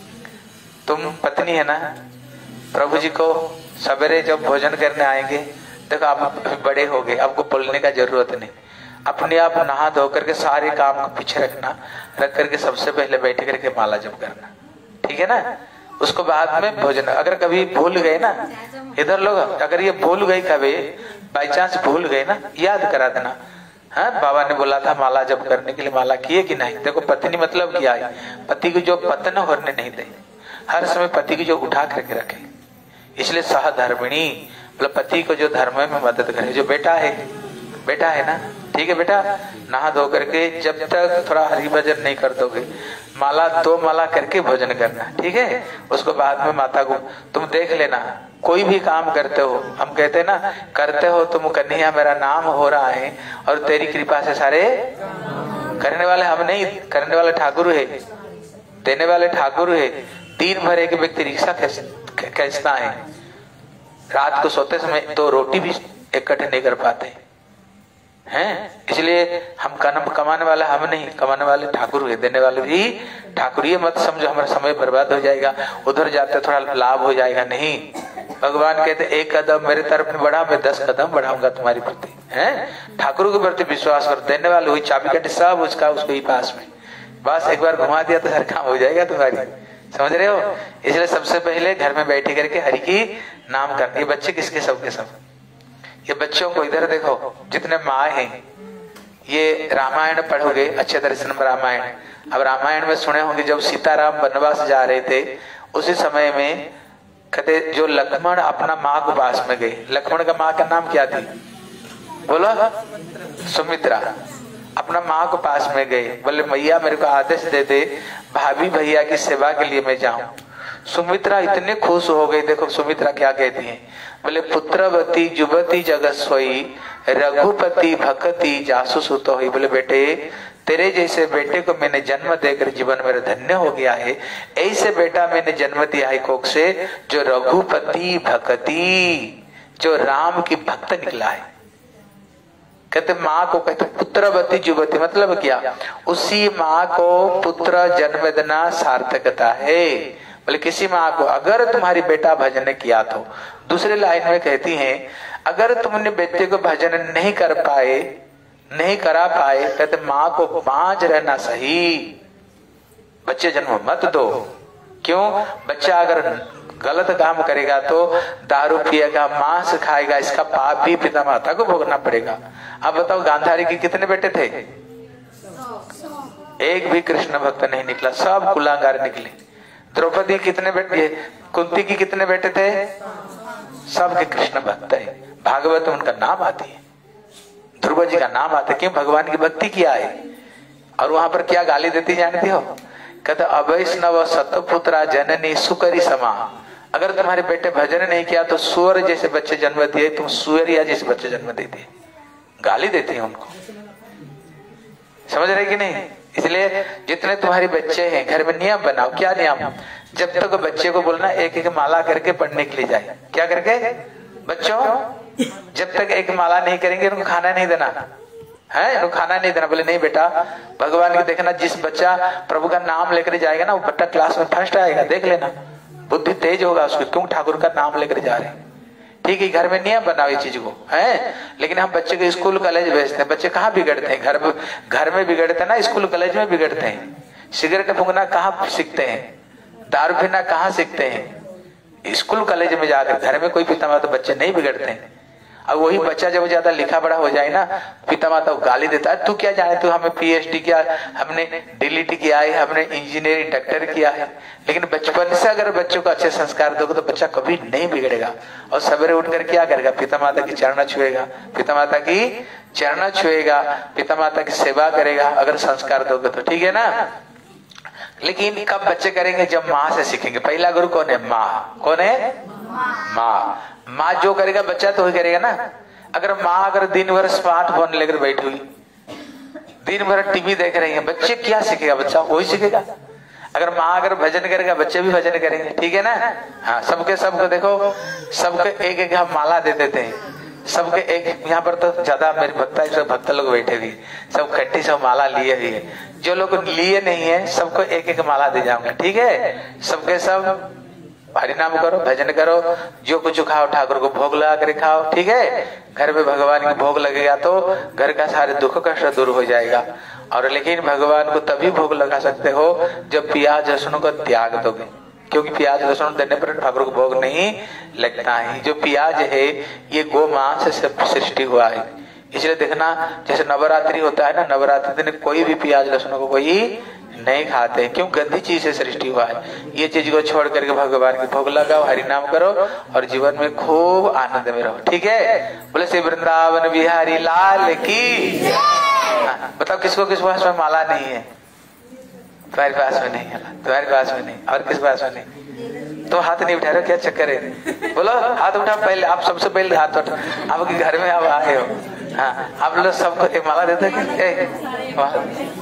तुम पत्नी है ना, प्रभु जी को सवेरे जब भोजन करने आएंगे, देखो आप बड़े हो गए, आपको बोलने का जरूरत नहीं, अपने आप नहा धो करके सारे काम को पीछे रख करके सबसे पहले बैठ करके माला जप करना। ठीक है ना? उसको बाद में भोजन। अगर कभी भूल गए ना, इधर लोग अगर ये भूल गए, कभी बाई चांस भूल गए ना, याद करा देना। हाँ, बाबा ने बोला था माला जप करने के लिए, माला किए कि नहीं? देखो पत्नी मतलब क्या है? पति को जो पतन होने नहीं दे, हर समय पति को जो उठा करके रखे। इसलिए सहधर्मिणी मतलब पति को जो धर्म में मदद करे। जो बेटा है ना, ठीक है बेटा, नहा धो करके जब तक थोड़ा हरि भजन नहीं कर दोगे, माला 2 माला करके भोजन करना। ठीक है? उसको बाद में माता को तुम देख लेना, कोई भी काम करते हो, हम कहते हैं ना, करते हो तुम कन्हैया, मेरा नाम हो रहा है और तेरी कृपा से सारे करने वाले हम नहीं, करने वाले ठाकुर है, देने वाले ठाकुर है। दिन भर एक व्यक्ति रिक्शा खींचता है, रात को सोते समय 2 रोटी भी इकट्ठे नहीं कर पाते हैं। इसलिए हम कमाने वाला हम नहीं, कमाने वाले ठाकुर है, देने वाले भी ठाकुर। ये मत समझो हमारा समय बर्बाद हो जाएगा, उधर जाते थोड़ा लाभ हो जाएगा, नहीं। भगवान कहते 1 कदम मेरे तरफ में बढ़ा, मैं 10 कदम बढ़ाऊंगा तुम्हारी प्रति। है ठाकुर के प्रति विश्वास कर, देने वाले हुई चाबी काटी सब उसको ही पास में, बस एक बार घुमा दिया तो हर काम हो जाएगा तुम्हारी। समझ रहे हो? इसलिए सबसे पहले घर में बैठे करके हरि की नाम करते। ये बच्चे किसके? सबके सब। ये बच्चों को इधर देखो, जितने माँ हैं, ये रामायण पढ़ोगे अच्छे तरह से। रामायण, अब रामायण में सुने होंगे जब सीताराम वनवास जा रहे थे, उसी समय में कहते जो लक्ष्मण अपना माँ को पास में गए। लक्ष्मण का माँ का नाम क्या थी? बोलो, सुमित्रा। अपना माँ को पास में गए, बोले मैया मेरे को आदेश दे दे, भाभी भैया की सेवा के लिए मैं जाऊं। सुमित्रा इतने खुश हो गई। देखो सुमित्रा क्या कहती है, बोले पुत्रवती जुबती जगत सोई, रघुपति भक्ति जासु सुतो हुई। बोले बेटे, तेरे जैसे बेटे को मैंने जन्म देकर जीवन मेरा धन्य हो गया है। ऐसे बेटा मैंने जन्म दिया है कोख से, जो रघुपति भक्ति, जो राम की भक्त निकला है। कहते माँ को कहते पुत्रवती जुबती, मतलब क्या? उसी माँ को पुत्र जन्म देना सार्थकता है। बोले किसी माँ को, अगर तुम्हारी बेटा भजन किया तो। दूसरे लाइन में कहती हैं, अगर तुमने बेटे को भजन नहीं करा पाए, कहते माँ को बांझ रहना सही, बच्चे जन्म मत दो। क्यों? बच्चा अगर गलत काम करेगा तो दारू पिएगा, मांस खाएगा, इसका पाप भी पिता माता को भोगना पड़ेगा। अब बताओ गांधारी के कितने बेटे थे? एक भी कृष्ण भक्त नहीं निकला, सब कुलांगार निकले। द्रौपदी कितने बेटे, कुंती की कितने बेटे थे? सबके कृष्ण भक्त है। भागवत में उनका नाम आती है, ध्रुव जी का नाम आता है। क्यों? भगवान की भक्ति किया है। और वहां पर क्या गाली देती जानती हो? कहते अवैष्णव सतपुत्रा जननी सुकरी समा। अगर तुम्हारे बेटे भजन नहीं किया तो सुअर जैसे बच्चे जन्म दिए, तुम सुअरिया जैसे बच्चे जन्म देते। गाली देती है उनको, समझ रहे कि नहीं? इसलिए जितने तुम्हारे बच्चे हैं घर में नियम बनाओ। क्या नियम? जब तक बच्चे को बोलना एक एक माला करके पढ़ने के लिए जाए। क्या करके? बच्चों जब तक एक माला नहीं करेंगे उनको खाना नहीं देना है, उनको खाना नहीं देना। बोले नहीं बेटा, भगवान की देखना, जिस बच्चा प्रभु का नाम लेकर जाएगा ना वो बच्चा क्लास में फर्स्ट आएगा, देख लेना, बुद्धि तेज होगा उसकी। क्यों? ठाकुर का नाम लेकर जा रहे हैं। ठीक है, घर में नियम बनाओ इस चीज को है। लेकिन हम बच्चे को स्कूल कॉलेज भेजते हैं, बच्चे कहाँ बिगड़ते हैं? घर में बिगड़ते हैं ना, स्कूल कॉलेज में बिगड़ते हैं। सिगरेट फूंकना कहाँ सीखते हैं? दारू पीना कहाँ सीखते हैं? स्कूल कॉलेज में जाकर। घर में कोई पिता माता बच्चे नहीं बिगड़ते हैं। अब वही बच्चा जब ज्यादा लिखा बड़ा हो जाए ना, पिता माता गाली देता है, तू क्या जाने, तू हमें PhD किया, हमने DLT किया है, हमने इंजीनियरिंग डॉक्टर किया है। लेकिन बचपन से अगर बच्चों को अच्छे संस्कार दोगे तो बच्चा कभी नहीं बिगड़ेगा। और सवेरे उठकर क्या करेगा? पिता माता की चरण छुएगा, पिता माता की चरण छुएगा, पिता माता की सेवा करेगा अगर संस्कार दोगे तो। ठीक है ना? लेकिन कब बच्चे करेंगे? जब माँ से सीखेंगे। पहला गुरु कौन है? माँ। कौन है? माँ। माँ जो करेगा बच्चा तो वही करेगा ना। अगर माँ अगर दिन भर स्मार्टफोन लेकर बैठी हुई, दिन भर टीवी देख रही है, बच्चे क्या सीखेगा? बच्चा वही सीखेगा। अगर माँ अगर भजन करेगा बच्चे भी भजन करेंगे। ठीक है ना? हाँ, सबको देखो, सबके एक एक हम माला दे देते हैं। सबके एक, यहाँ पर तो ज्यादा मेरे भक्त लोग बैठे हुए, सब खट्टी सब माला लिए हुए है। जो लोग लिए नहीं है सबको एक एक माला दे जाऊंगा। ठीक है? सबके सब हरि नाम करो, भजन करो, जो कुछ खाओ ठाकुर को भोग लगा कर खाओ। ठीक है? घर में भगवान को भोग लगेगा तो घर का सारे दुख कष्ट दूर हो जाएगा। और लेकिन भगवान को तभी भोग लगा सकते हो जब प्याज लहसुन को त्याग दोगे, क्योंकि प्याज लहसुन देने पर ठाकुर को भोग नहीं लगता है। जो प्याज है ये गो मांस से सृष्टि हुआ है। इसलिए देखना, जैसे नवरात्रि होता है ना, नवरात्रि दिन कोई भी प्याज लहसुन को कोई नहीं खाते। क्यों? गंदी चीज से सृष्टि हुआ है। ये चीज को छोड़ करके भगवान की भोग लगाओ, हरि नाम करो और जीवन में खूब आनंद में रहो। ठीक है? बोले श्री वृंदावन बिहारी लाल की। बताओ किसको किस पास में माला नहीं है? तुम्हारे पास में नहीं है, तुम्हारे पास में नहीं, और किस पास में नहीं? तो हाथ नहीं उठा रहे, क्या चक्कर है? बोलो हाथ उठा पहले, आप सबसे पहले हाथ उठा। आपके घर में आप आए हो। हाँ, आप लोग सबको एक माला देते हैं।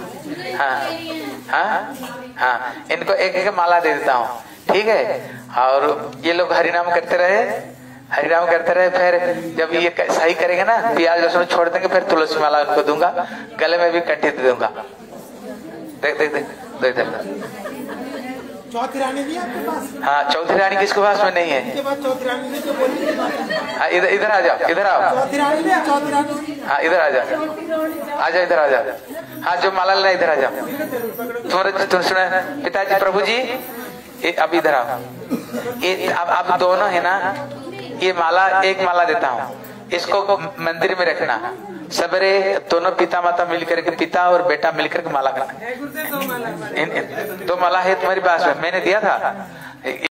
हाँ, इनको एक एक माला दे देता हूँ। ठीक है? और ये लोग हरिनाम करते रहे, हरिनाम करते रहे। फिर जब ये सही करेंगे ना, प्याज लहसुन छोड़ देंगे, फिर तुलसी माला उनको दूंगा, गले में भी कंठी दे दूंगा। देख देख देख देख देख। चौथी रानी भी आपके पास? हाँ, चौथी रानी किसके पास में नहीं है? चौथी रानी ने जो बोली। हाँ, इधर आ जाओ, इधर आओ। चौथी रानी, चौथी रानी। हाँ, इधर आ जाओ, आ जाओ, इधर आ जाओ। हाँ, जो माला लेना इधर आ जाओ। तुम सुना पिताजी, प्रभु जी, अब इधर आओ। ये आप दोनों है ना, ये माला, एक माला देता हूँ, इसको मंदिर में रखना। सवेरे दोनों पिता माता मिलकर के, पिता और बेटा मिलकर के माला करना। दो माला है तुम्हारे पास में, मैंने दिया था।